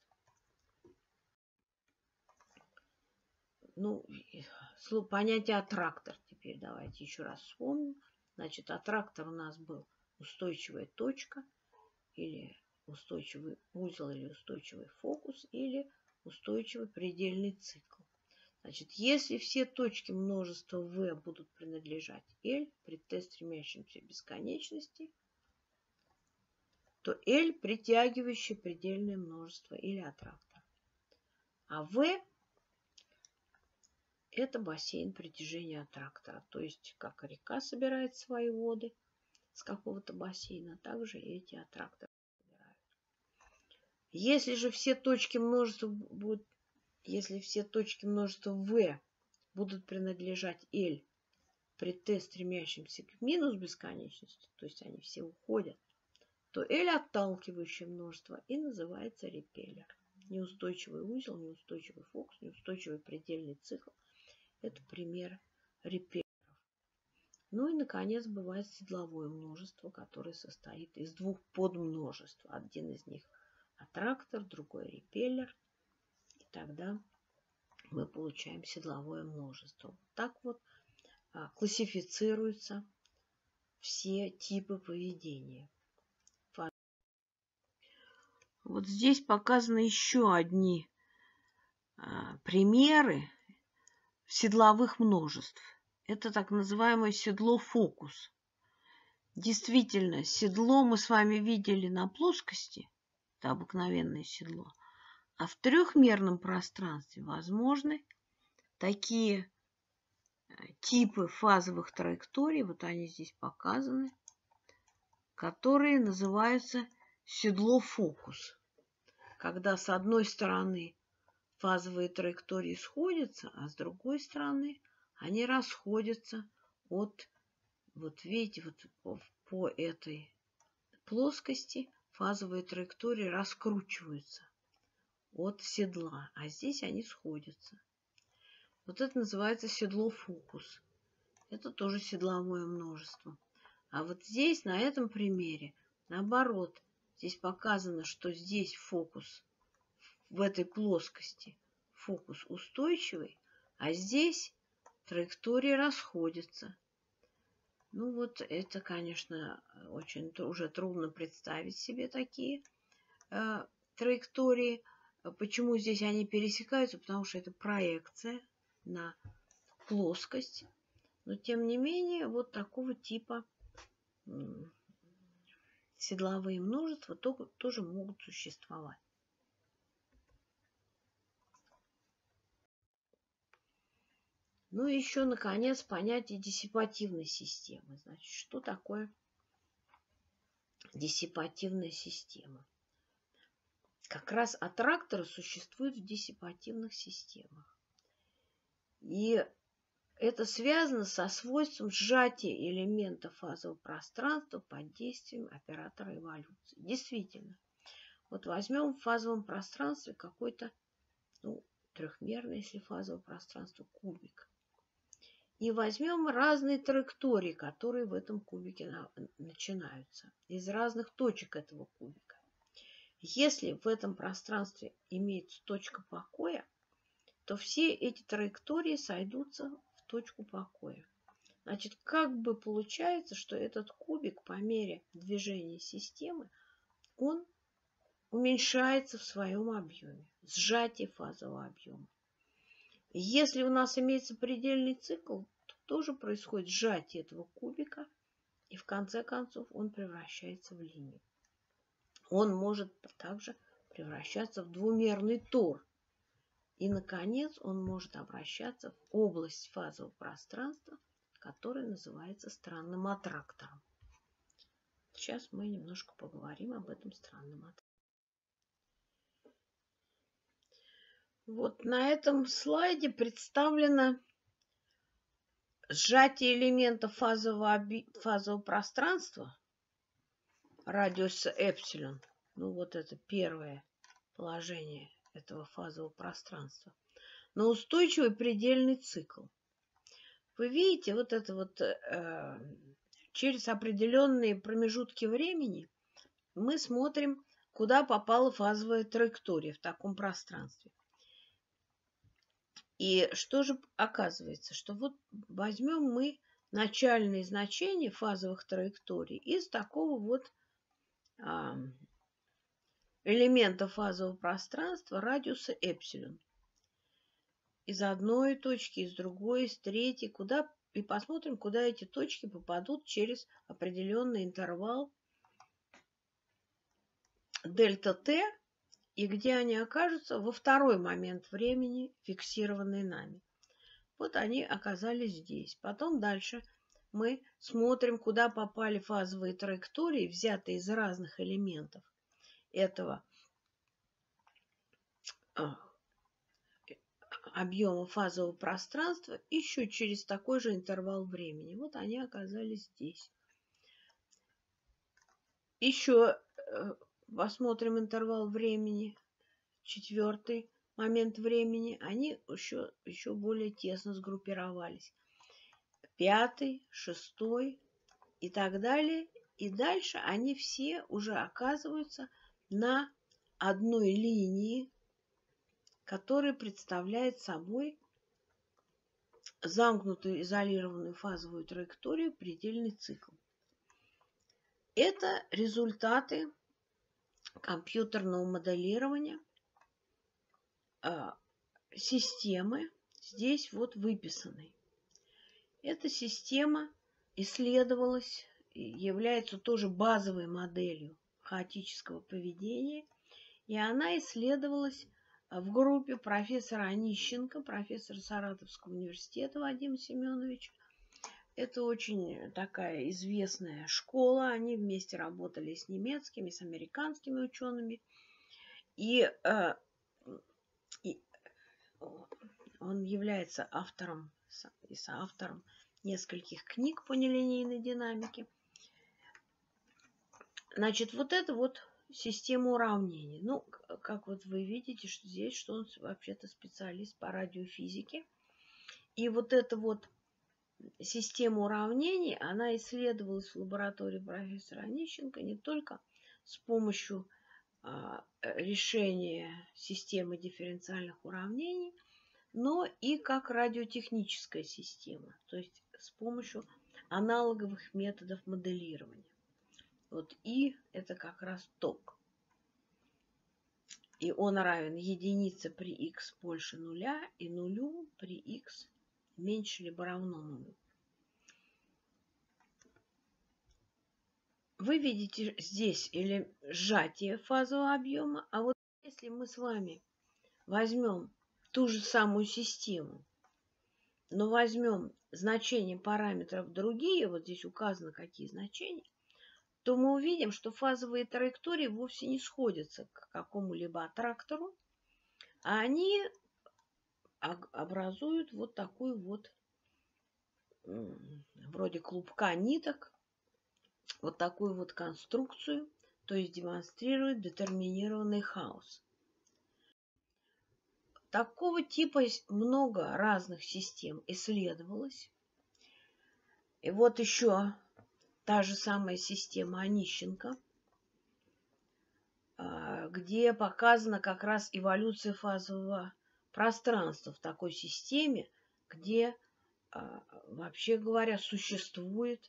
Ну, понятие аттрактор теперь давайте еще раз вспомним. Значит, аттрактор у нас был устойчивая точка, или устойчивый узел, или устойчивый фокус, или устойчивый предельный цикл. Значит, если все точки множества V будут принадлежать L при t стремящемся к бесконечности, то L притягивающее предельное множество или аттрактор. А V это бассейн притяжения аттрактора. То есть, как река собирает свои воды с какого-то бассейна, также и эти аттракторы собирают. Если же все точки множества будут, если все точки множества V будут принадлежать L при t стремящемся к минус бесконечности, то есть они все уходят, то L отталкивающее множество и называется репеллер. Неустойчивый узел, неустойчивый фокус, неустойчивый предельный цикл – это пример репеллеров. Ну и, наконец, бывает седловое множество, которое состоит из двух подмножеств. Один из них аттрактор, другой репеллер. И тогда мы получаем седловое множество. Так вот а, классифицируются все типы поведения. Вот здесь показаны еще одни а, примеры седловых множеств. Это так называемое седло-фокус. Действительно, седло мы с вами видели на плоскости, это обыкновенное седло, а в трехмерном пространстве возможны такие типы фазовых траекторий, вот они здесь показаны, которые называются седло-фокус. Когда с одной стороны фазовые траектории сходятся, а с другой стороны они расходятся от, вот видите, вот по, по этой плоскости фазовые траектории раскручиваются от седла, а здесь они сходятся. Вот это называется седло-фокус. Это тоже седловое множество. А вот здесь, на этом примере, наоборот, здесь показано, что здесь фокус в этой плоскости, фокус устойчивый, а здесь траектории расходятся. Ну вот это, конечно, очень уже трудно представить себе такие э, траектории. Почему здесь они пересекаются? Потому что это проекция на плоскость. Но тем не менее, вот такого типа седловые множества тоже могут существовать. Ну и еще, наконец, понятие диссипативной системы. Значит, что такое диссипативная система? Как раз аттракторы существуют в диссипативных системах. И это связано со свойством сжатия элемента фазового пространства под действием оператора эволюции. Действительно, вот возьмем в фазовом пространстве какой-то, ну, трехмерное, если фазовое пространство, кубик. И возьмем разные траектории, которые в этом кубике на, начинаются, из разных точек этого кубика. Если в этом пространстве имеется точка покоя, то все эти траектории сойдутся в точку покоя. Значит, как бы получается, что этот кубик по мере движения системы, он уменьшается в своем объеме, сжатие фазового объема. Если у нас имеется предельный цикл, то тоже происходит сжатие этого кубика, и в конце концов он превращается в линию. Он может также превращаться в двумерный тор. И, наконец, он может обращаться в область фазового пространства, которая называется странным аттрактором. Сейчас мы немножко поговорим об этом странном аттракторе. Вот на этом слайде представлено сжатие элемента фазового, фазового пространства радиуса эпсилон. Ну вот это первое положение этого фазового пространства. На устойчивый предельный цикл. Вы видите, вот это вот э, через определенные промежутки времени мы смотрим, куда попала фазовая траектория в таком пространстве. И что же оказывается, что вот возьмем мы начальные значения фазовых траекторий из такого вот а, элемента фазового пространства радиуса эпсилон. Из одной точки, из другой, из третьей, куда, и посмотрим, куда эти точки попадут через определенный интервал дельта Т, и где они окажутся во второй момент времени, фиксированный нами. Вот они оказались здесь. Потом дальше мы смотрим, куда попали фазовые траектории, взятые из разных элементов этого объема фазового пространства, еще через такой же интервал времени. Вот они оказались здесь. Еще посмотрим интервал времени, четвертый момент времени, они еще, еще более тесно сгруппировались. Пятый, шестой и так далее. И дальше они все уже оказываются на одной линии, которая представляет собой замкнутую изолированную фазовую траекторию, предельный цикл. Это результаты компьютерного моделирования системы, здесь вот выписанной. Эта система исследовалась, является тоже базовой моделью хаотического поведения, и она исследовалась в группе профессора Онищенко, профессора Саратовского университета Вадима Семеновича. Это очень такая известная школа, они вместе работали с немецкими, с американскими учеными, и, э, и он является автором и соавтором нескольких книг по нелинейной динамике. Значит, вот это вот система уравнений. Ну, как вот вы видите, что здесь, что он вообще-то специалист по радиофизике. И вот это вот система уравнений, она исследовалась в лаборатории профессора Онищенко не только с помощью а, решения системы дифференциальных уравнений, но и как радиотехническая система, то есть с помощью аналоговых методов моделирования. Вот И это как раз ток. И он равен единице при х больше нуля и нулю при х меньше либо равно нулю. Вы видите здесь или сжатие фазового объема, а вот если мы с вами возьмем ту же самую систему, но возьмем значения параметров другие, вот здесь указано, какие значения, то мы увидим, что фазовые траектории вовсе не сходятся к какому-либо аттрактору, а они образуют вот такую вот, вроде клубка ниток, вот такую вот конструкцию, то есть демонстрирует детерминированный хаос. Такого типа много разных систем исследовалось. И вот еще та же самая система Онищенко, где показана как раз эволюция фазового пространства в такой системе, где, вообще говоря, существует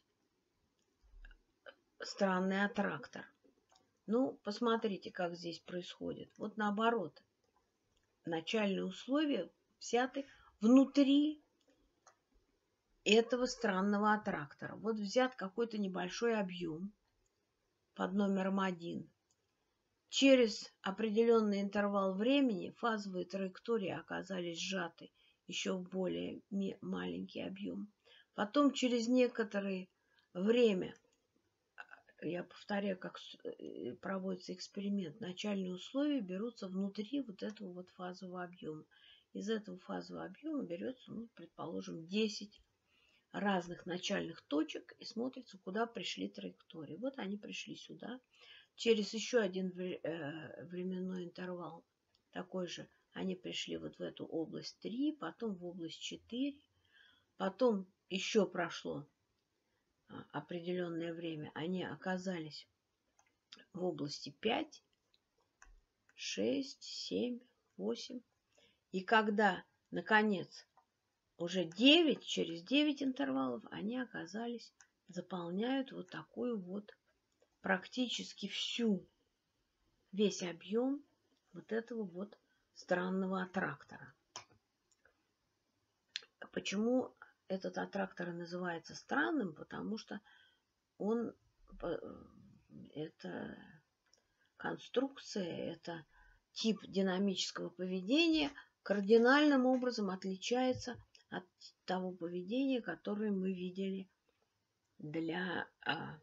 странный аттрактор. Ну, посмотрите, как здесь происходит. Вот наоборот. Начальные условия взяты внутри этого странного аттрактора. Вот взят какой-то небольшой объем под номером один. Через определенный интервал времени фазовые траектории оказались сжаты еще в более маленький объем. Потом через некоторое время, я повторяю, как проводится эксперимент, начальные условия берутся внутри вот этого вот фазового объема. Из этого фазового объема берется, ну, предположим, десять разных начальных точек и смотрится, куда пришли траектории. Вот они пришли сюда. Через еще один временной интервал, такой же, они пришли вот в эту область три, потом в область четыре, потом еще прошло определенное время, они оказались в области пять, шесть, семь, восемь. И когда, наконец, уже девять, через девять интервалов, они оказались, заполняют вот такую вот практически всю, весь объем вот этого вот странного аттрактора. Почему этот аттрактор называется странным? Потому что он, это конструкция, это тип динамического поведения кардинальным образом отличается от того поведения, которое мы видели для а,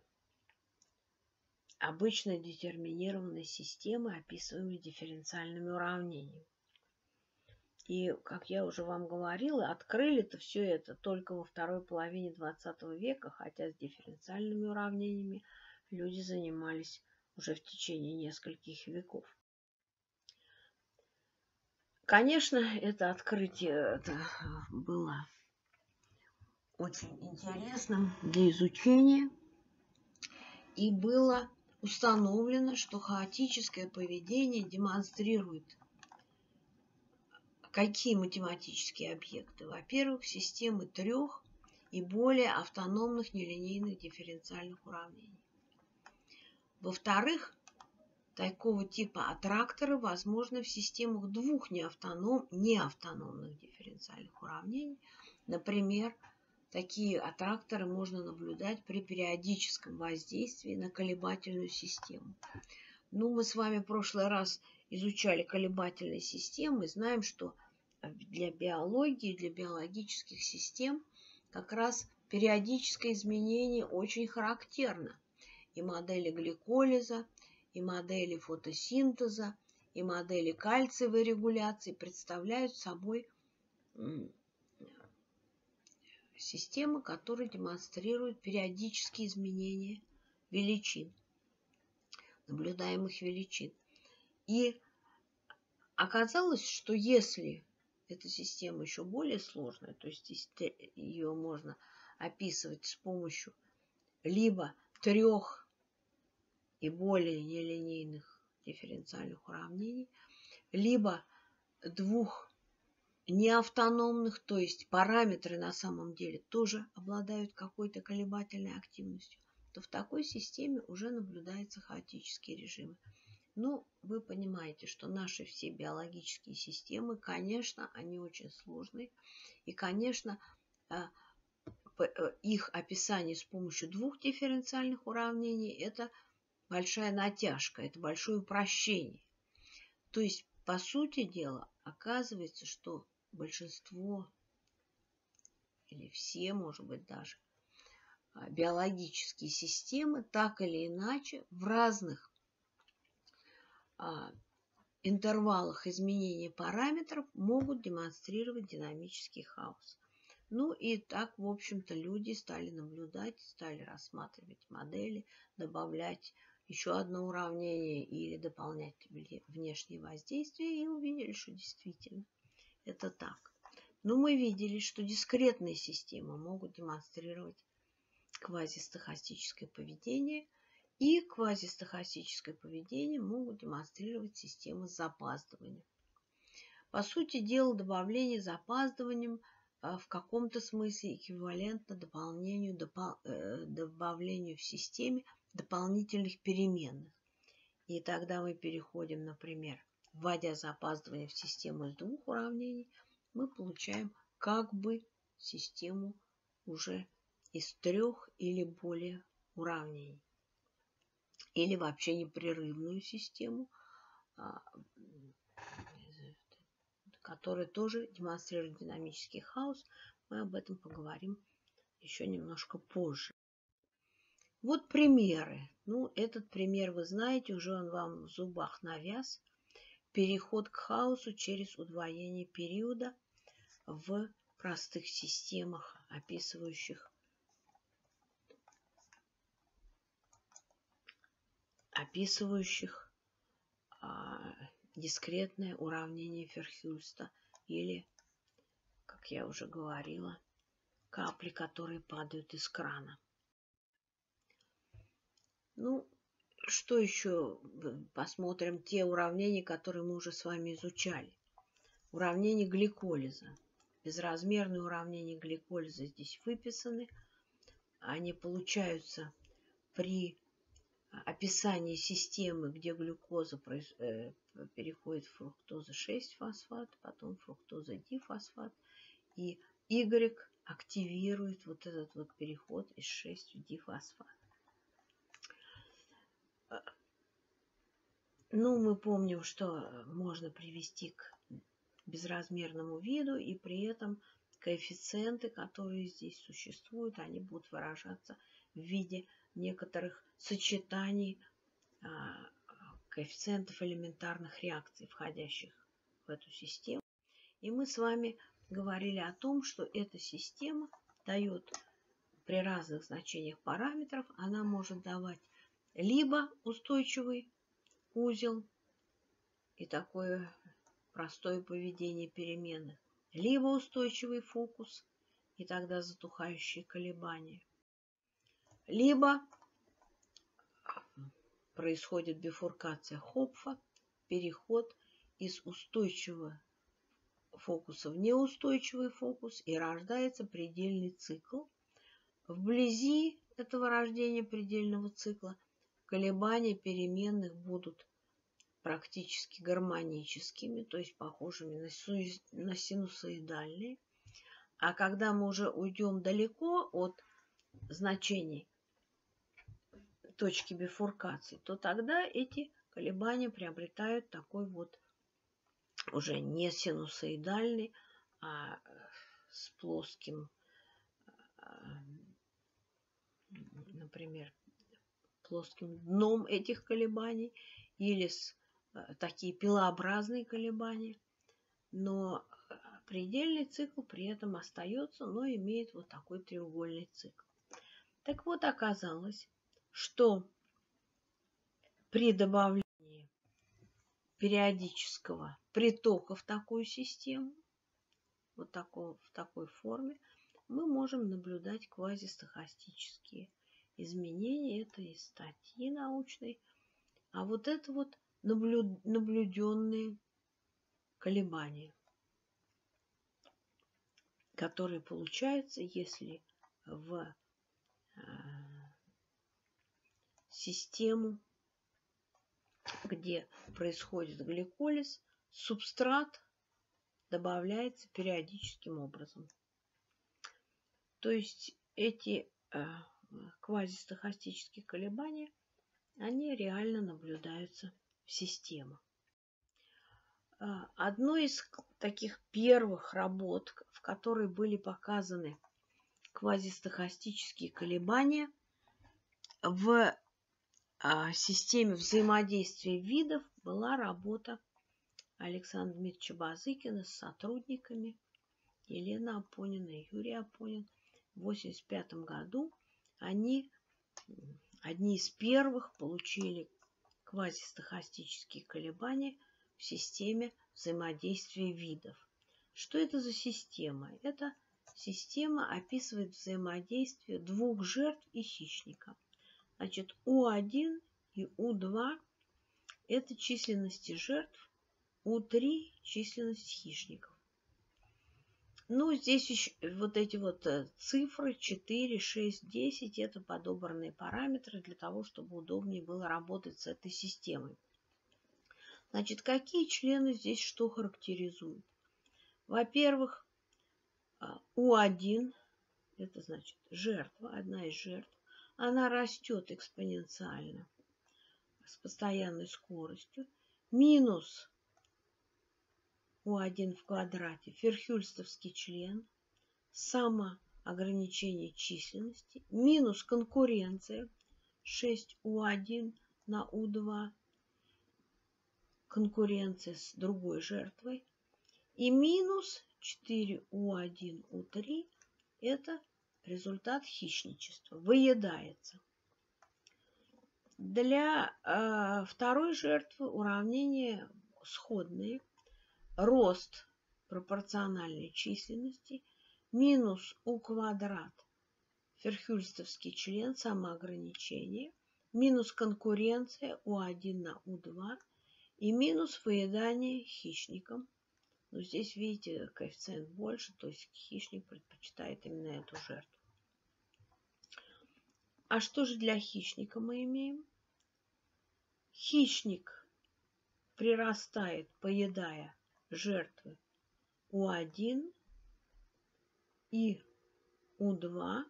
обычной детерминированной системы, описываемой дифференциальными уравнениями. И, как я уже вам говорила, открыли-то все это только во второй половине двадцатого века, хотя с дифференциальными уравнениями люди занимались уже в течение нескольких веков. Конечно, это открытие это было очень интересным для изучения, и было установлено, что хаотическое поведение демонстрирует какие математические объекты? Во-первых, системы трех и более автономных нелинейных дифференциальных уравнений. Во-вторых, такого типа аттракторы возможны в системах двух неавтоном, неавтономных дифференциальных уравнений. Например, такие аттракторы можно наблюдать при периодическом воздействии на колебательную систему. Ну, мы с вами в прошлый раз изучали колебательные системы, знаем, что для биологии, для биологических систем как раз периодическое изменение очень характерно. И модели гликолиза, и модели фотосинтеза, и модели кальциевой регуляции представляют собой системы, которые демонстрируют периодические изменения величин, наблюдаемых величин. И оказалось, что если эта система еще более сложная, то есть ее можно описывать с помощью либо трех и более нелинейных дифференциальных уравнений, либо двух неавтономных, то есть параметры на самом деле тоже обладают какой-то колебательной активностью, то в такой системе уже наблюдаются хаотические режимы. Ну, вы понимаете, что наши все биологические системы, конечно, они очень сложные. И, конечно, их описание с помощью двух дифференциальных уравнений – это большая натяжка, это большое упрощение. То есть, по сути дела, оказывается, что большинство, или все, может быть, даже, биологические системы так или иначе в разных интервалах изменения параметров могут демонстрировать динамический хаос. Ну и так, в общем-то, люди стали наблюдать, стали рассматривать модели, добавлять еще одно уравнение или дополнять внешние воздействия и увидели, что действительно это так. Но мы видели, что дискретные системы могут демонстрировать квазистохастическое поведение, и квазистохастическое поведение могут демонстрировать системы с запаздыванием. По сути дела, добавление запаздыванием в каком-то смысле эквивалентно дополнению, допол, э, добавлению в системе дополнительных переменных. И тогда мы переходим, например, вводя запаздывание в систему из двух уравнений, мы получаем как бы систему уже из трех или более уравнений. Или вообще непрерывную систему, которая тоже демонстрирует динамический хаос. Мы об этом поговорим еще немножко позже. Вот примеры. Ну, этот пример вы знаете, уже он вам в зубах навяз. Переход к хаосу через удвоение периода в простых системах, описывающих описывающих а, дискретное уравнение Ферхюльста или, как я уже говорила, капли, которые падают из крана. Ну, что еще? Посмотрим те уравнения, которые мы уже с вами изучали. Уравнение гликолиза. Безразмерные уравнения гликолиза здесь выписаны. Они получаются при описании системы, где глюкоза переходит в фруктоза шесть фосфат, потом фруктоза дифосфат, и Y активирует вот этот вот переход из шесть в дифосфат. Ну, мы помним, что можно привести к безразмерному виду, и при этом коэффициенты, которые здесь существуют, они будут выражаться в виде некоторых сочетаний а, коэффициентов элементарных реакций, входящих в эту систему. И мы с вами говорили о том, что эта система дает при разных значениях параметров, она может давать либо устойчивый узел и такое простое поведение переменных, либо устойчивый фокус и тогда затухающие колебания, либо происходит бифуркация Хопфа, переход из устойчивого фокуса в неустойчивый фокус, и рождается предельный цикл. Вблизи этого рождения предельного цикла колебания переменных будут практически гармоническими, то есть похожими на синусоидальные. А когда мы уже уйдем далеко от значений точки бифуркации, то тогда эти колебания приобретают такой вот уже не синусоидальный, а с плоским, например, плоским дном этих колебаний, или с такие пилообразные колебания. Но предельный цикл при этом остается, но имеет вот такой треугольный цикл. Так вот, оказалось, что при добавлении периодического притока в такую систему, вот такого, в такой форме, мы можем наблюдать квазистохастические изменения. Это из статьи научной. А вот это вот наблю, наблюденные колебания, которые получаются, если в э, систему, где происходит гликолиз, субстрат добавляется периодическим образом. То есть эти э, квазистохастические колебания, они реально наблюдаются в системах. Одной из таких первых работ, в которой были показаны квазистохастические колебания в системе взаимодействия видов, была работа Александра Дмитриевича Базыкина с сотрудниками, Елена Апонина и Юрий Апонин. В восемьдесят пятом году они, одни из первых, получили квазистохастические колебания в системе взаимодействия видов. Что это за система? Эта система описывает взаимодействие двух жертв и хищника. Значит, У один и У два – это численности жертв, У три – численность хищников. Ну, здесь еще вот эти вот цифры четыре, шесть, десять – это подобранные параметры для того, чтобы удобнее было работать с этой системой. Значит, какие члены здесь что характеризуют? Во-первых, У один – это значит жертва, одна из жертв. Она растет экспоненциально с постоянной скоростью. Минус У один в квадрате, ферхюльстовский член, самоограничение численности, минус конкуренция, шесть У один на У два, конкуренция с другой жертвой, и минус четыре У один У три, это результат хищничества, выедается. Для э, второй жертвы уравнения сходные. Рост пропорциональной численности минус У квадрат, ферхюльстовский член, самоограничение, минус конкуренция У один на У два и минус выедание хищником. Но здесь, видите, коэффициент больше, то есть хищник предпочитает именно эту жертву. А что же для хищника мы имеем? Хищник прирастает, поедая жертвы У один и У два,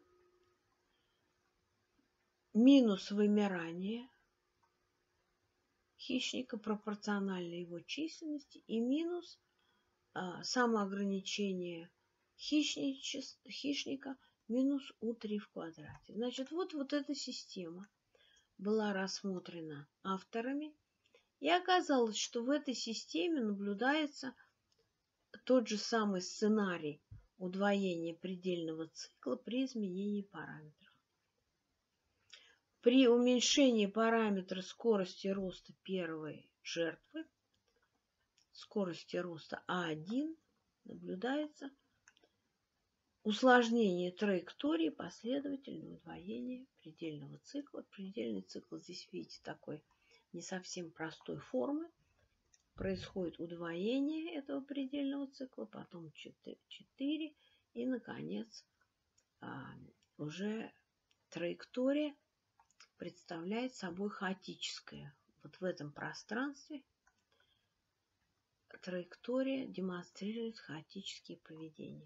минус вымирание хищника пропорционально его численности и минус а, самоограничение хищника минус У три в квадрате. Значит, вот, вот эта система была рассмотрена авторами, и оказалось, что в этой системе наблюдается тот же самый сценарий удвоения предельного цикла при изменении параметров. При уменьшении параметра скорости роста первой жертвы, скорости роста А один, наблюдается усложнение траектории, последовательное удвоение предельного цикла. Предельный цикл здесь, видите, такой не совсем простой формы. Происходит удвоение этого предельного цикла, потом четыре, и, наконец, уже траектория представляет собой хаотическое. Вот в этом пространстве траектория демонстрирует хаотические поведения.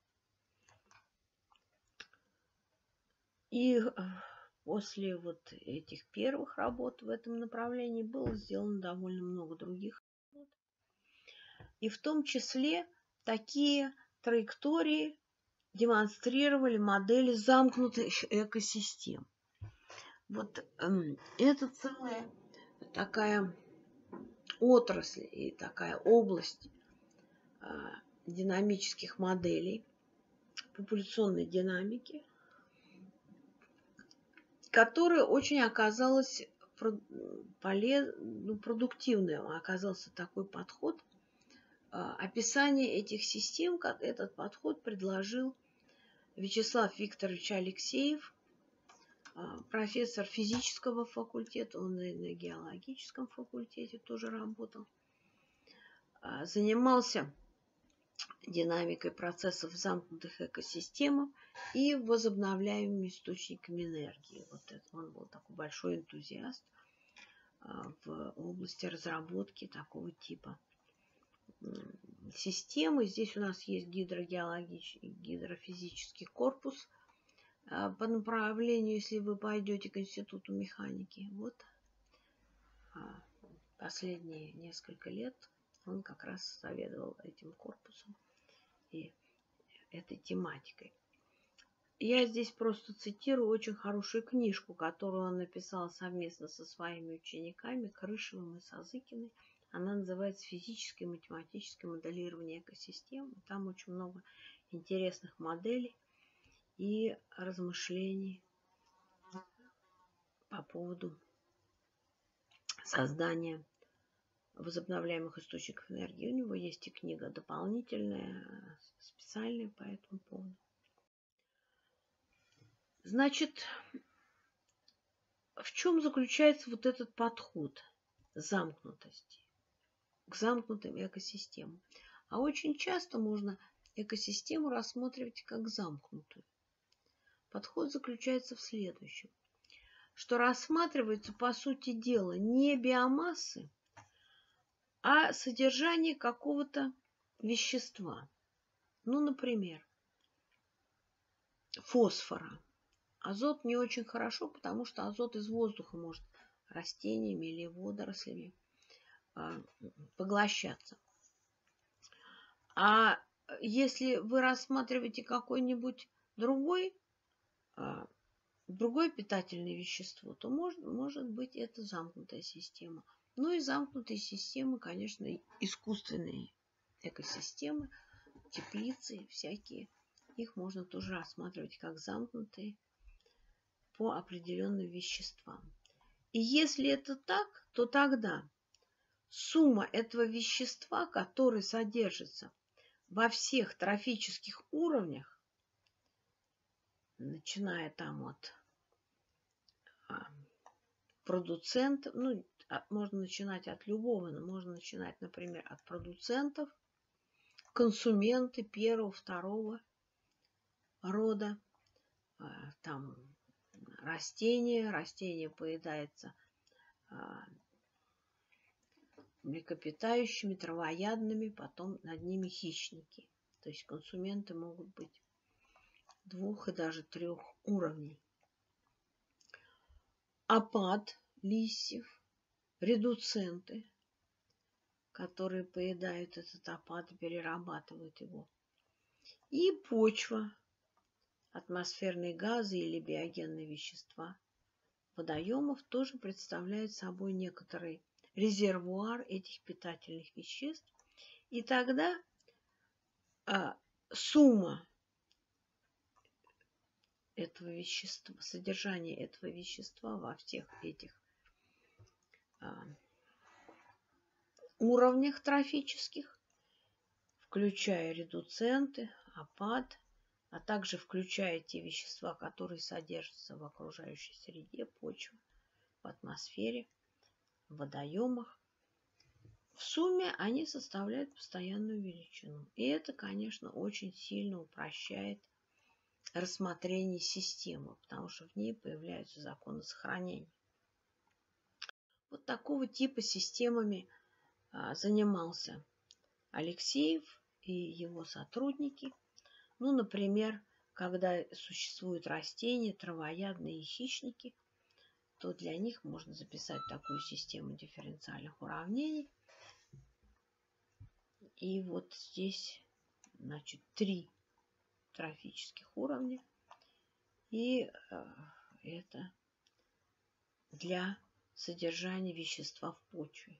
И после вот этих первых работ в этом направлении было сделано довольно много других работ. И в том числе такие траектории демонстрировали модели замкнутых экосистем. Вот э, это целая такая отрасль и такая область э, динамических моделей, популяционной динамики, которая очень оказалась полез, ну, продуктивным. Оказался такой подход описание этих систем, как этот подход предложил Вячеслав Викторович Алексеев, профессор физического факультета, он и на геологическом факультете тоже работал, занимался динамикой процессов в замкнутых экосистемах и возобновляемыми источниками энергии. Вот это он был такой большой энтузиаст в области разработки такого типа системы. Здесь у нас есть гидрогеологический, гидрофизический корпус по направлению, если вы пойдете к Институту механики. Вот последние несколько лет он как раз заведовал этим корпусом и этой тематикой. Я здесь просто цитирую очень хорошую книжку, которую он написал совместно со своими учениками Крышевым и Сазыкиной. Она называется «Физическое и математическое моделирование экосистем». Там очень много интересных моделей и размышлений по поводу создания возобновляемых источников энергии. У него есть и книга дополнительная, специальная по этому поводу. Значит, в чем заключается вот этот подход замкнутости к замкнутым экосистемам? А очень часто можно экосистему рассматривать как замкнутую. Подход заключается в следующем, что рассматривается, по сути дела, не биомассы, а содержание какого-то вещества. Ну, например, фосфора. Азот не очень хорошо, потому что азот из воздуха может растениями или водорослями поглощаться. А если вы рассматриваете какой-нибудь другой, другое питательное вещество, то может, может быть это замкнутая система. Ну и замкнутые системы, конечно, искусственные экосистемы, теплицы всякие. Их можно тоже рассматривать как замкнутые по определенным веществам. И если это так, то тогда сумма этого вещества, который содержится во всех трофических уровнях, начиная там от а, продуцентов, ну, от, можно начинать от любого, но можно начинать, например, от продуцентов, консументы первого, второго рода, а, там растения, растение поедается а, млекопитающими, травоядными, потом над ними хищники. То есть консументы могут быть двух и даже трех уровней. Опад листьев, редуценты, которые поедают этот опад и перерабатывают его. И почва, атмосферные газы или биогенные вещества водоемов тоже представляют собой некоторый резервуар этих питательных веществ. И тогда а, сумма этого вещества, содержание этого вещества во всех этих а, уровнях трофических, включая редуценты, опад, а также включая те вещества, которые содержатся в окружающей среде, почве, в атмосфере, в водоемах. В сумме они составляют постоянную величину. И это, конечно, очень сильно упрощает рассмотрение системы, потому что в ней появляются законы сохранения. Вот такого типа системами а, занимался Алексеев и его сотрудники. Ну, например, когда существуют растения, травоядные и хищники, то для них можно записать такую систему дифференциальных уравнений. И вот здесь, значит, три трофических уровня. И э, это для содержания вещества в почве.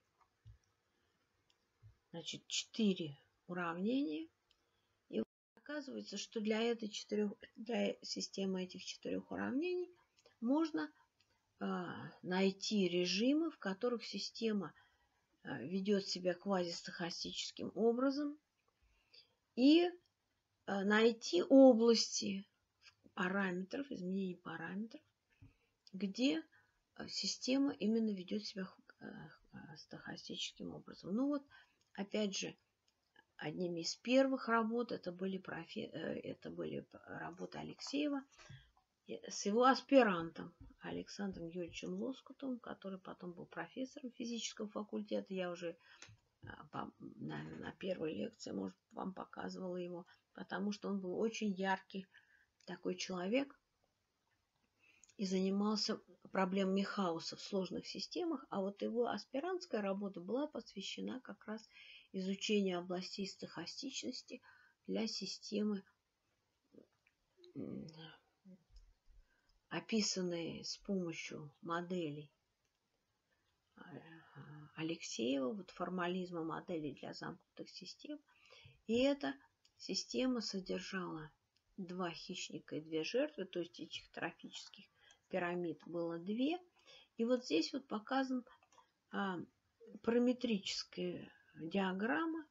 Значит, четыре уравнения. И оказывается, что для этой четырех, для системы этих четырех уравнений можно э, найти режимы, в которых система ведет себя квазистохастическим образом, и найти области параметров, изменений параметров, где система именно ведет себя стохастическим образом. Ну вот, опять же, одними из первых работ это были, профи... это были работы Алексеева с его аспирантом Александром Юрьевичем Лоскутовым, который потом был профессором физического факультета. Я уже наверное, на первой лекции, может, вам показывала его, потому что он был очень яркий такой человек и занимался проблемами хаоса в сложных системах, а вот его аспирантская работа была посвящена как раз изучению областей стохастичности для системы, описанные с помощью моделей Алексеева, вот формализма моделей для замкнутых систем. И эта система содержала два хищника и две жертвы, то есть этих трофических пирамид было две. И вот здесь вот показан а, параметрическая диаграмма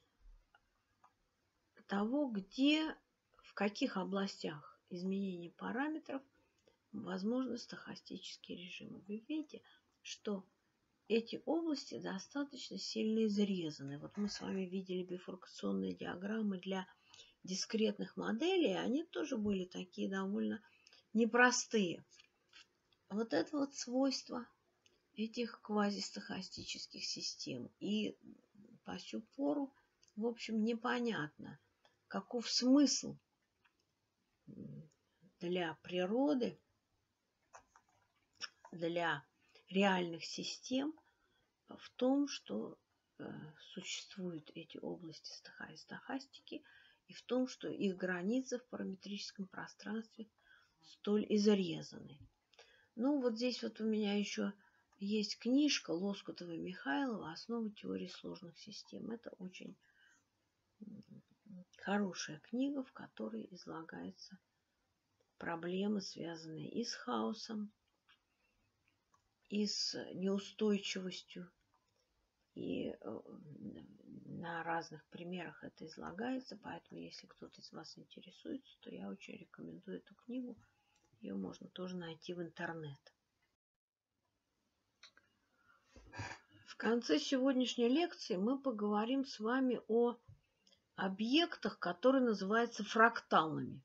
того, где, в каких областях изменения параметров возможны стохастические режимы. Вы видите, что эти области достаточно сильно изрезаны. Вот мы с вами видели бифуркационные диаграммы для дискретных моделей, они тоже были такие довольно непростые. Вот это вот свойство этих квазистохастических систем. И по сю пору, в общем, непонятно, каков смысл для природы, для реальных систем в том, что э, существуют эти области стохастики, и в том, что их границы в параметрическом пространстве столь изрезаны. Ну, вот здесь вот у меня еще есть книжка Лоскутова и Михайлова «Основы теории сложных систем». Это очень хорошая книга, в которой излагаются проблемы, связанные и с хаосом, и с неустойчивостью. И на разных примерах это излагается, поэтому если кто-то из вас интересуется, то я очень рекомендую эту книгу. Ее можно тоже найти в интернет. В конце сегодняшней лекции мы поговорим с вами о объектах, которые называются фракталами.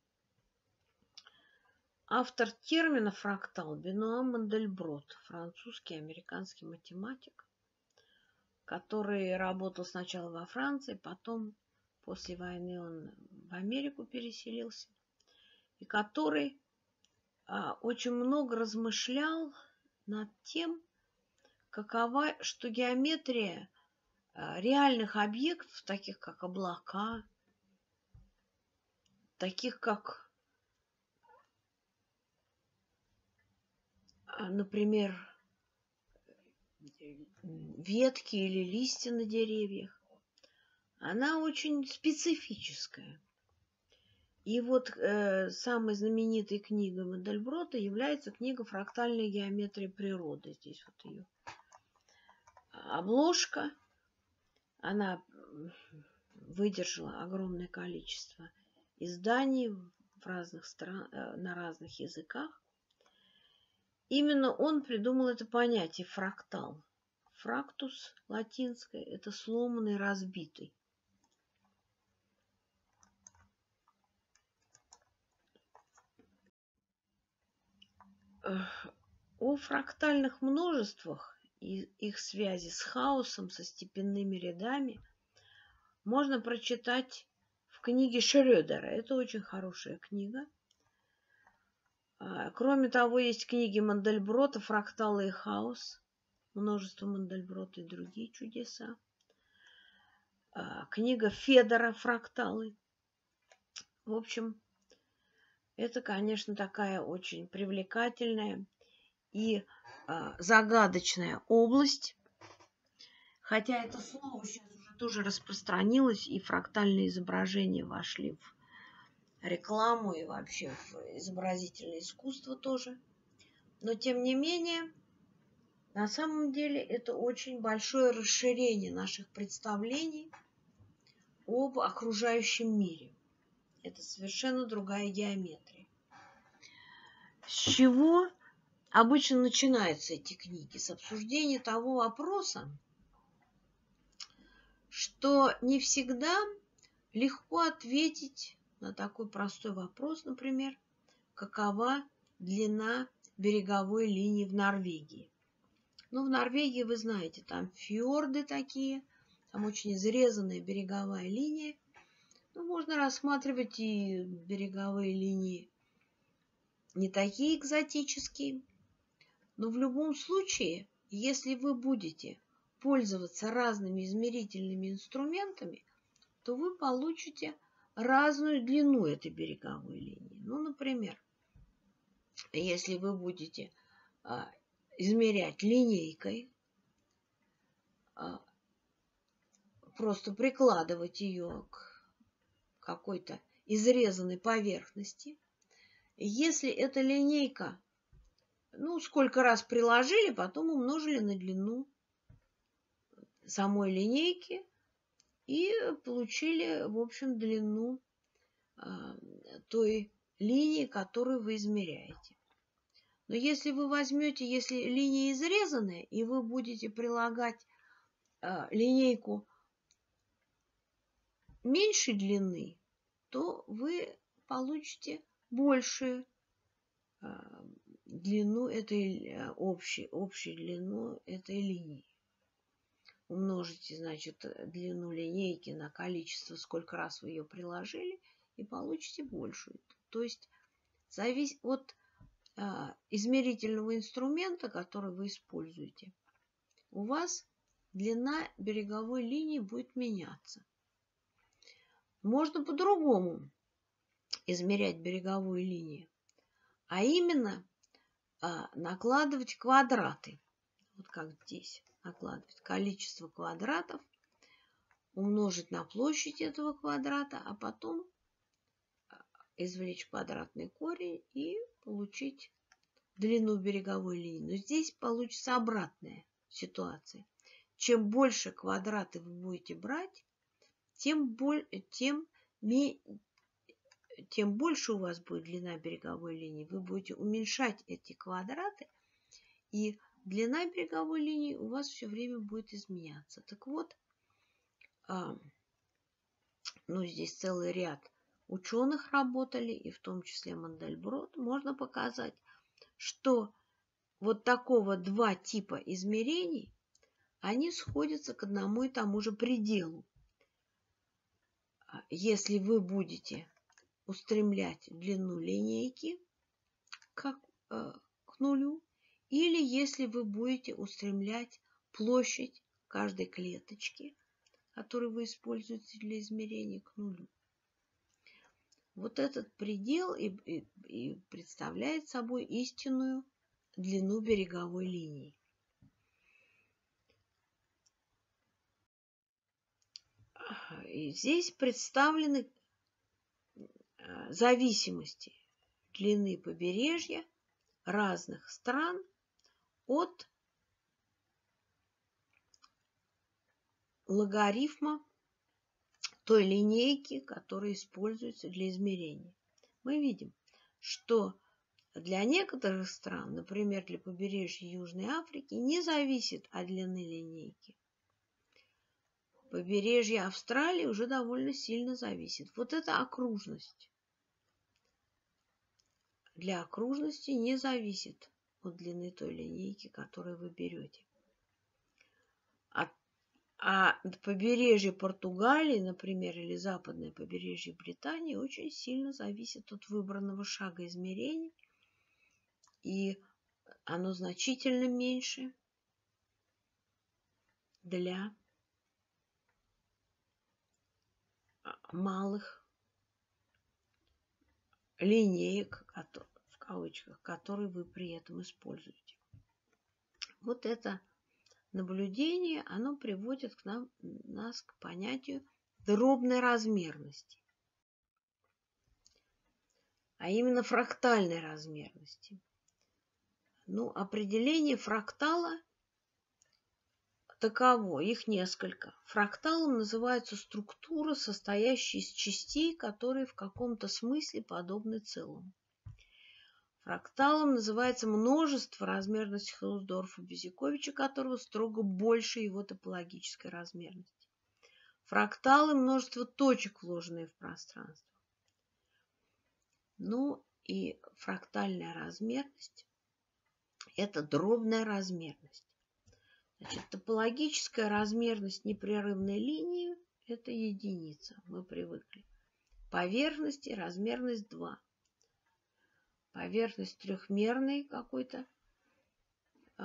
Автор термина фрактал Бенуа Мандельброт, французский и американский математик, который работал сначала во Франции, потом после войны он в Америку переселился, и который а, очень много размышлял над тем, какова, что геометрия а, реальных объектов, таких как облака, таких как, а, например, ветки или листья на деревьях, она очень специфическая. И вот э, самой знаменитой книгой Мандельброта является книга «Фрактальная геометрия природы». Здесь вот ее обложка. Она выдержала огромное количество изданий в разных стран, э, на разных языках. Именно он придумал это понятие фрактал. Фрактус латинское – это сломанный, разбитый. О фрактальных множествах и их связи с хаосом, со степенными рядами можно прочитать в книге Шрёдера. Это очень хорошая книга. Кроме того, есть книги Мандельброта «Фракталы и хаос», множество Мандельброта и другие чудеса. Книга Федора «Фракталы». В общем, это, конечно, такая очень привлекательная и а, загадочная область. Хотя это слово сейчас уже тоже распространилось, и фрактальные изображения вошли в рекламу и вообще в изобразительное искусство тоже. Но, тем не менее, На самом деле это очень большое расширение наших представлений об окружающем мире. Это совершенно другая геометрия. С чего обычно начинаются эти книги? С обсуждения того вопроса, что не всегда легко ответить на такой простой вопрос, например, какова длина береговой линии в Норвегии. Ну, в Норвегии, вы знаете, там фьорды такие, там очень изрезанная береговая линия. Ну, можно рассматривать и береговые линии не такие экзотические. Но в любом случае, если вы будете пользоваться разными измерительными инструментами, то вы получите разную длину этой береговой линии. Ну, например, если вы будете а, измерять линейкой, а, просто прикладывать ее к какой-то изрезанной поверхности, если эта линейка, ну, сколько раз приложили, потом умножили на длину самой линейки и получили, в общем, длину а, той линии, которую вы измеряете. Но если вы возьмете, если линия изрезанная, и вы будете прилагать а, линейку меньшей длины, то вы получите большую а, длину этой общей, общей длину этой линии. Умножите, значит, длину линейки на количество, сколько раз вы ее приложили, и получите большую. То есть зависит от а, измерительного инструмента, который вы используете, у вас длина береговой линии будет меняться. Можно по-другому измерять береговую линию, а именно а, накладывать квадраты. Вот как здесь. Накладывать количество квадратов, умножить на площадь этого квадрата, а потом извлечь квадратный корень и получить длину береговой линии. Но здесь получится обратная ситуация. Чем больше квадратов вы будете брать, тем, боль, тем, тем больше у вас будет длина береговой линии. Вы будете уменьшать эти квадраты, и длина береговой линии у вас все время будет изменяться. Так вот, а, ну, здесь целый ряд ученых работали, и в том числе Мандельброт. Можно показать, что вот такого два типа измерений, они сходятся к одному и тому же пределу. Если вы будете устремлять длину линейки к, э, к нулю, или если вы будете устремлять площадь каждой клеточки, которую вы используете для измерения, к нулю. Вот этот предел и, и, и представляет собой истинную длину береговой линии. И здесь представлены зависимости длины побережья разных стран от логарифма той линейки, которая используется для измерения. Мы видим, что для некоторых стран, например, для побережья Южной Африки, не зависит от длины линейки. Побережье Австралии уже довольно сильно зависит. Вот это окружность. Для окружности не зависит от длины той линейки, которую вы берете. А, а побережье Португалии, например, или западное побережье Британии очень сильно зависит от выбранного шага измерений, и оно значительно меньше для малых линеек, в кавычках, которые вы при этом используете. Вот это наблюдение, оно приводит к нам, нас к понятию дробной размерности, а именно фрактальной размерности. Ну, определение фрактала таково, их несколько. Фракталом называется структура, состоящая из частей, которые в каком-то смысле подобны целому. Фракталом называется множество размерности Хаусдорфа-Безиковича, которого строго больше его топологической размерности. Фракталы – множество точек, вложенные в пространство. Ну и фрактальная размерность – это дробная размерность. Значит, топологическая размерность непрерывной линии – это единица, мы привыкли. Поверхность и размерность два. Поверхность трехмерной какой-то э,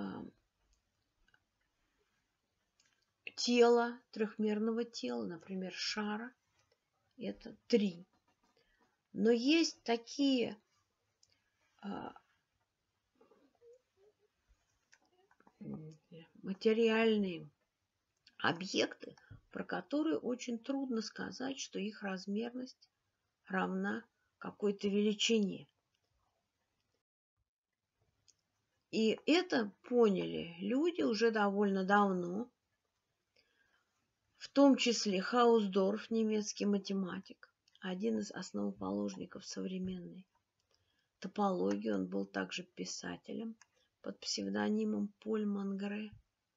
тела, трехмерного тела, например, шара, это три. Но есть такие э, материальные объекты, про которые очень трудно сказать, что их размерность равна какой-то величине. И это поняли люди уже довольно давно, в том числе Хаусдорф, немецкий математик, один из основоположников современной топологии. Он был также писателем под псевдонимом Поль Мангре.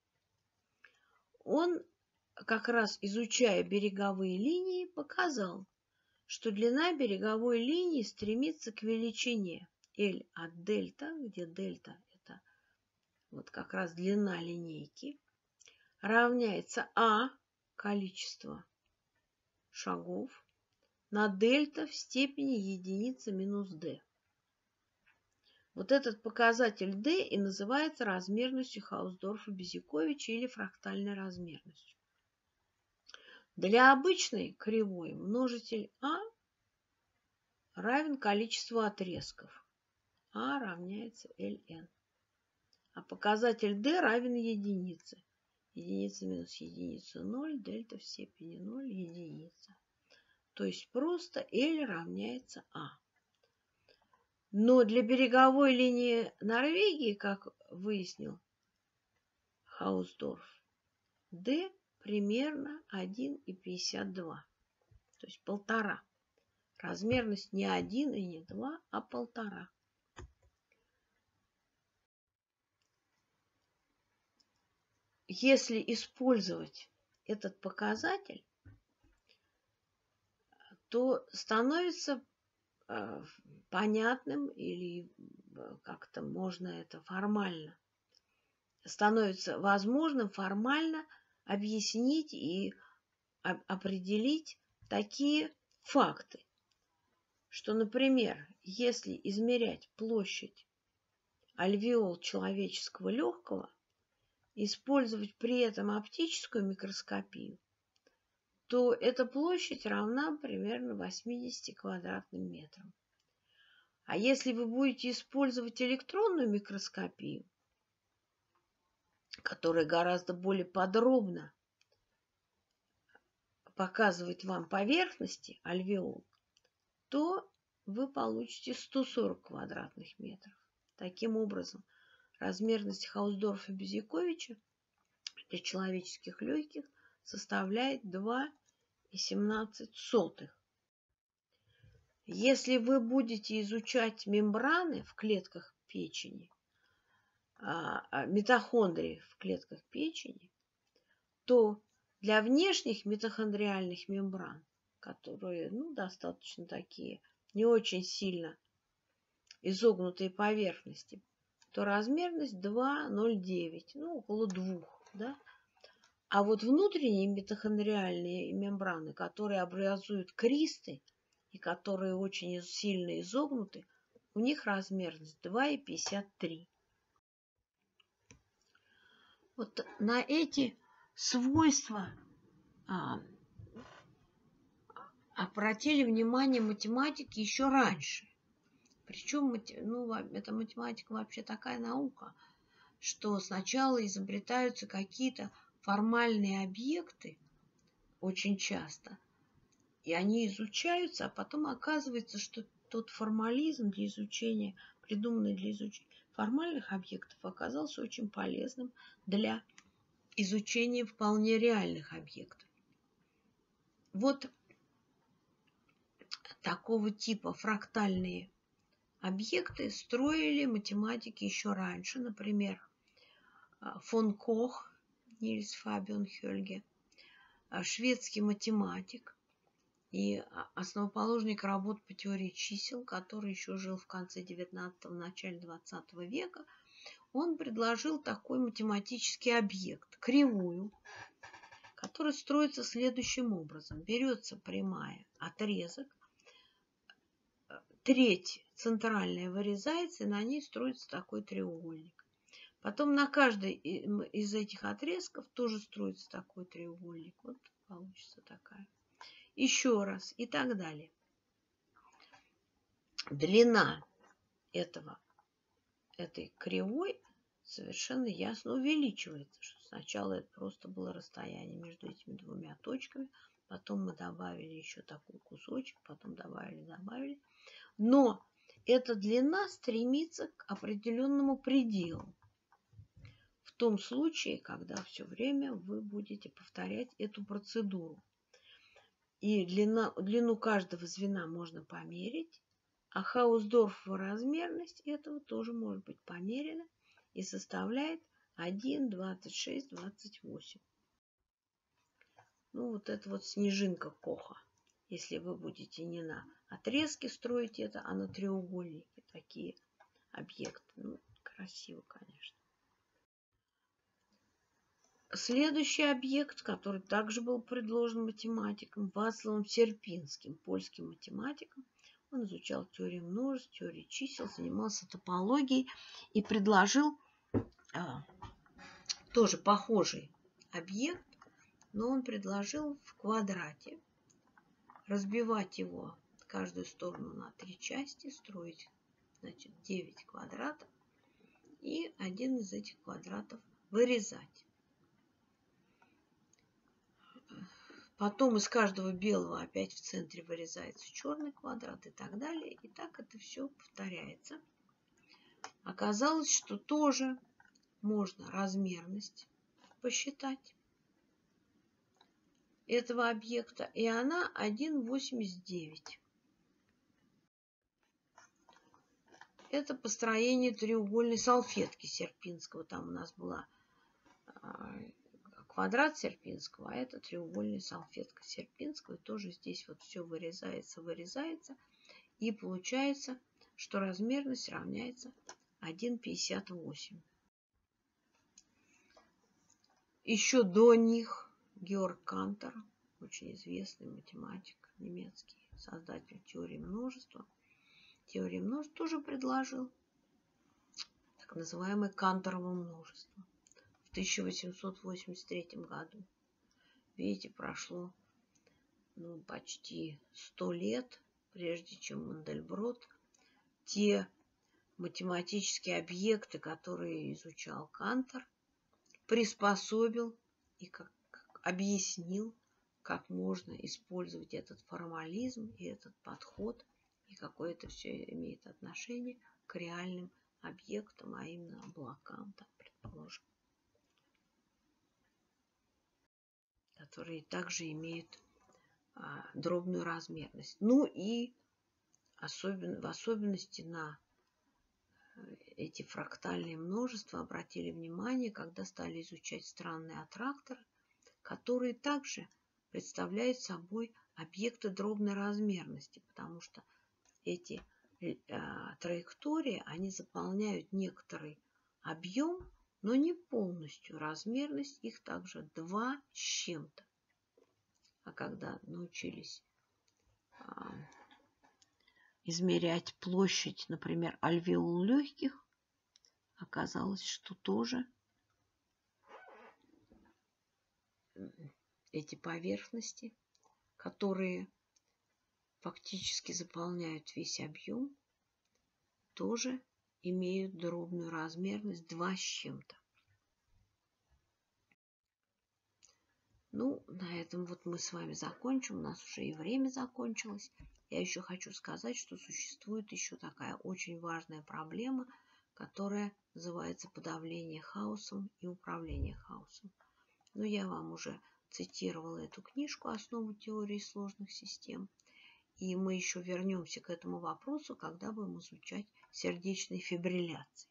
Он, как раз изучая береговые линии, показал, что длина береговой линии стремится к величине L от дельта, где дельта – это вот как раз длина линейки, равняется А, количество шагов, на дельта в степени единицы минус d. Вот этот показатель d и называется размерностью Хаусдорфа-Безиковича или фрактальной размерностью. Для обычной кривой множитель А равен количеству отрезков. А равняется ln. А показатель d равен единице. Единица минус единица ноль, дельта в степени ноль, единица. То есть просто L равняется А. Но для береговой линии Норвегии, как выяснил Хаусдорф, d примерно один и пятьдесят два. То есть полтора. Размерность не один и не два, а полтора. Если использовать этот показатель, то становится э, понятным или как-то можно это формально, становится возможным формально объяснить и определить такие факты, что, например, если измерять площадь альвеол человеческого легкого, использовать при этом оптическую микроскопию, то эта площадь равна примерно восьмидесяти квадратным метрам. А если вы будете использовать электронную микроскопию, которая гораздо более подробно показывает вам поверхности альвеол, то вы получите сто сорок квадратных метров. Таким образом, размерность Хаусдорфа-Безиковича для человеческих легких составляет два и семнадцать сотых. Если вы будете изучать мембраны в клетках печени, митохондрии в клетках печени, то для внешних митохондриальных мембран, которые ну, достаточно такие, не очень сильно изогнутые поверхности, то размерность два и ноль девять, ну, около двух, да? А вот внутренние митохондриальные мембраны, которые образуют кристы и которые очень сильно изогнуты, у них размерность два и пятьдесят три. Вот на эти свойства а, обратили внимание математики еще раньше. Причем ну, эта математика вообще такая наука, что сначала изобретаются какие-то формальные объекты очень часто, и они изучаются, а потом оказывается, что тот формализм для изучения, придуманный для изучения формальных объектов, оказался очень полезным для изучение вполне реальных объектов. Вот такого типа фрактальные объекты строили математики еще раньше. Например, фон Кох, Нильс Фабиан Хёльге, шведский математик и основоположник работ по теории чисел, который еще жил в конце девятнадцатого, начале двадцатого века. Он предложил такой математический объект, кривую, которая строится следующим образом. Берется прямая, отрезок, треть центральная вырезается, и на ней строится такой треугольник. Потом на каждой из этих отрезков тоже строится такой треугольник. Вот получится такая. Еще раз и так далее. Длина этого, этой кривой совершенно ясно увеличивается. Что сначала это просто было расстояние между этими двумя точками. Потом мы добавили еще такой кусочек. Потом добавили, добавили. Но эта длина стремится к определенному пределу. В том случае, когда все время вы будете повторять эту процедуру. И длина, длину каждого звена можно померить, а Хаусдорфова размерность этого тоже может быть померена и составляет один, двадцать шесть, двадцать восемь. Ну, вот это вот снежинка Коха. Если вы будете не на отрезке строить это, а на треугольнике такие объекты. Ну, красиво, конечно. Следующий объект, который также был предложен математиком Вацлавом Серпинским, польским математиком. Он изучал теорию множеств, теорию чисел, занимался топологией и предложил а, тоже похожий объект, но он предложил в квадрате разбивать его каждую сторону на три части, строить, значит, девять квадратов и один из этих квадратов вырезать. Потом из каждого белого опять в центре вырезается черный квадрат и так далее. И так это все повторяется. Оказалось, что тоже можно размерность посчитать этого объекта. И она один целых восемьдесят девять сотых. Это построение треугольной салфетки Серпинского. Там у нас была квадрат Серпинского, а это треугольная салфетка Серпинского. И тоже здесь вот все вырезается, вырезается. И получается, что размерность равняется один целых пятьдесят восемь сотых. Еще до них Георг Кантор, очень известный математик немецкий, создатель теории множества, теории множеств тоже предложил так называемое Канторово множество. В тысяча восемьсот восемьдесят третьем году. Видите, прошло ну, почти сто лет, прежде чем Мандельброт те математические объекты, которые изучал Кантор, приспособил и как, как объяснил, как можно использовать этот формализм и этот подход, и какое это все имеет отношение к реальным объектам, а именно облакам, так предположим, которые также имеют а, дробную размерность. Ну и особен, в особенности на эти фрактальные множества обратили внимание, когда стали изучать странные аттракторы, которые также представляют собой объекты дробной размерности, потому что эти э, траектории, они заполняют некоторый объем, но не полностью. Размерность их также два с чем-то. А когда научились а, измерять площадь, например, альвеол легких, оказалось, что тоже эти поверхности, которые фактически заполняют весь объем, тоже имеют дробную размерность два с чем-то. Ну, на этом вот мы с вами закончим. У нас уже и время закончилось. Я еще хочу сказать, что существует еще такая очень важная проблема, которая называется подавление хаосом и управление хаосом. Но я вам уже цитировала эту книжку «Основы теории сложных систем». И мы еще вернемся к этому вопросу, когда будем изучать сердечные фибрилляции.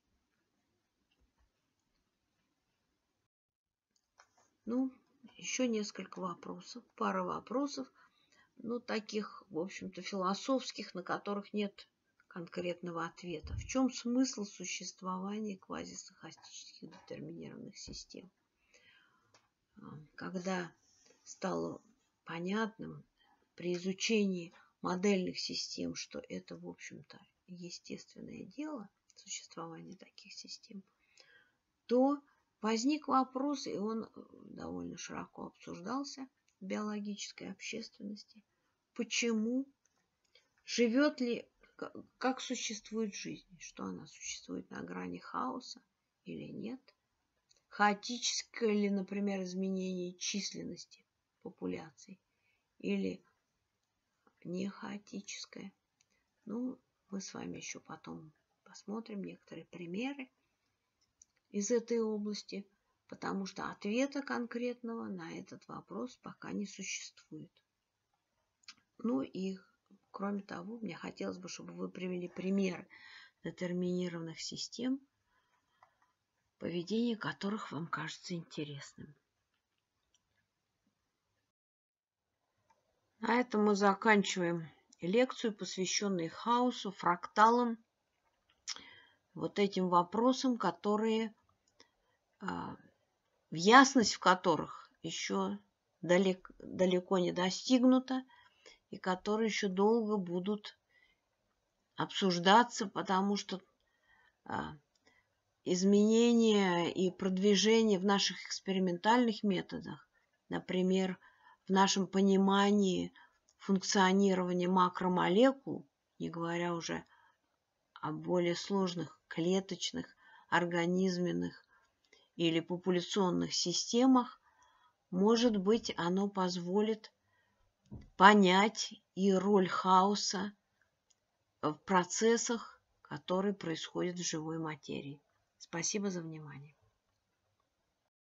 Ну, еще несколько вопросов, пара вопросов, ну, таких, в общем-то, философских, на которых нет конкретного ответа. В чем смысл существования квазистохастических детерминированных систем? Когда стало понятным при изучении модельных систем, что это, в общем-то, естественное дело, существование таких систем, то возник вопрос, и он довольно широко обсуждался в биологической общественности, почему, живет ли, как существует жизнь, что она существует на грани хаоса или нет, хаотическое ли, например, изменение численности популяций или не хаотическое. Ну, мы с вами еще потом посмотрим некоторые примеры из этой области, потому что ответа конкретного на этот вопрос пока не существует. Ну и, кроме того, мне хотелось бы, чтобы вы привели примеры детерминированных систем, поведение которых вам кажется интересным. На этом мы заканчиваем лекцию, посвященную хаосу, фракталам, вот этим вопросам, которые, в ясность в которых еще далеко, далеко не достигнута, и которые еще долго будут обсуждаться, потому что изменения и продвижение в наших экспериментальных методах, например, в нашем понимании функционирования макромолекул, не говоря уже о более сложных клеточных, организменных или популяционных системах, может быть, оно позволит понять и роль хаоса в процессах, которые происходят в живой материи. Спасибо за внимание.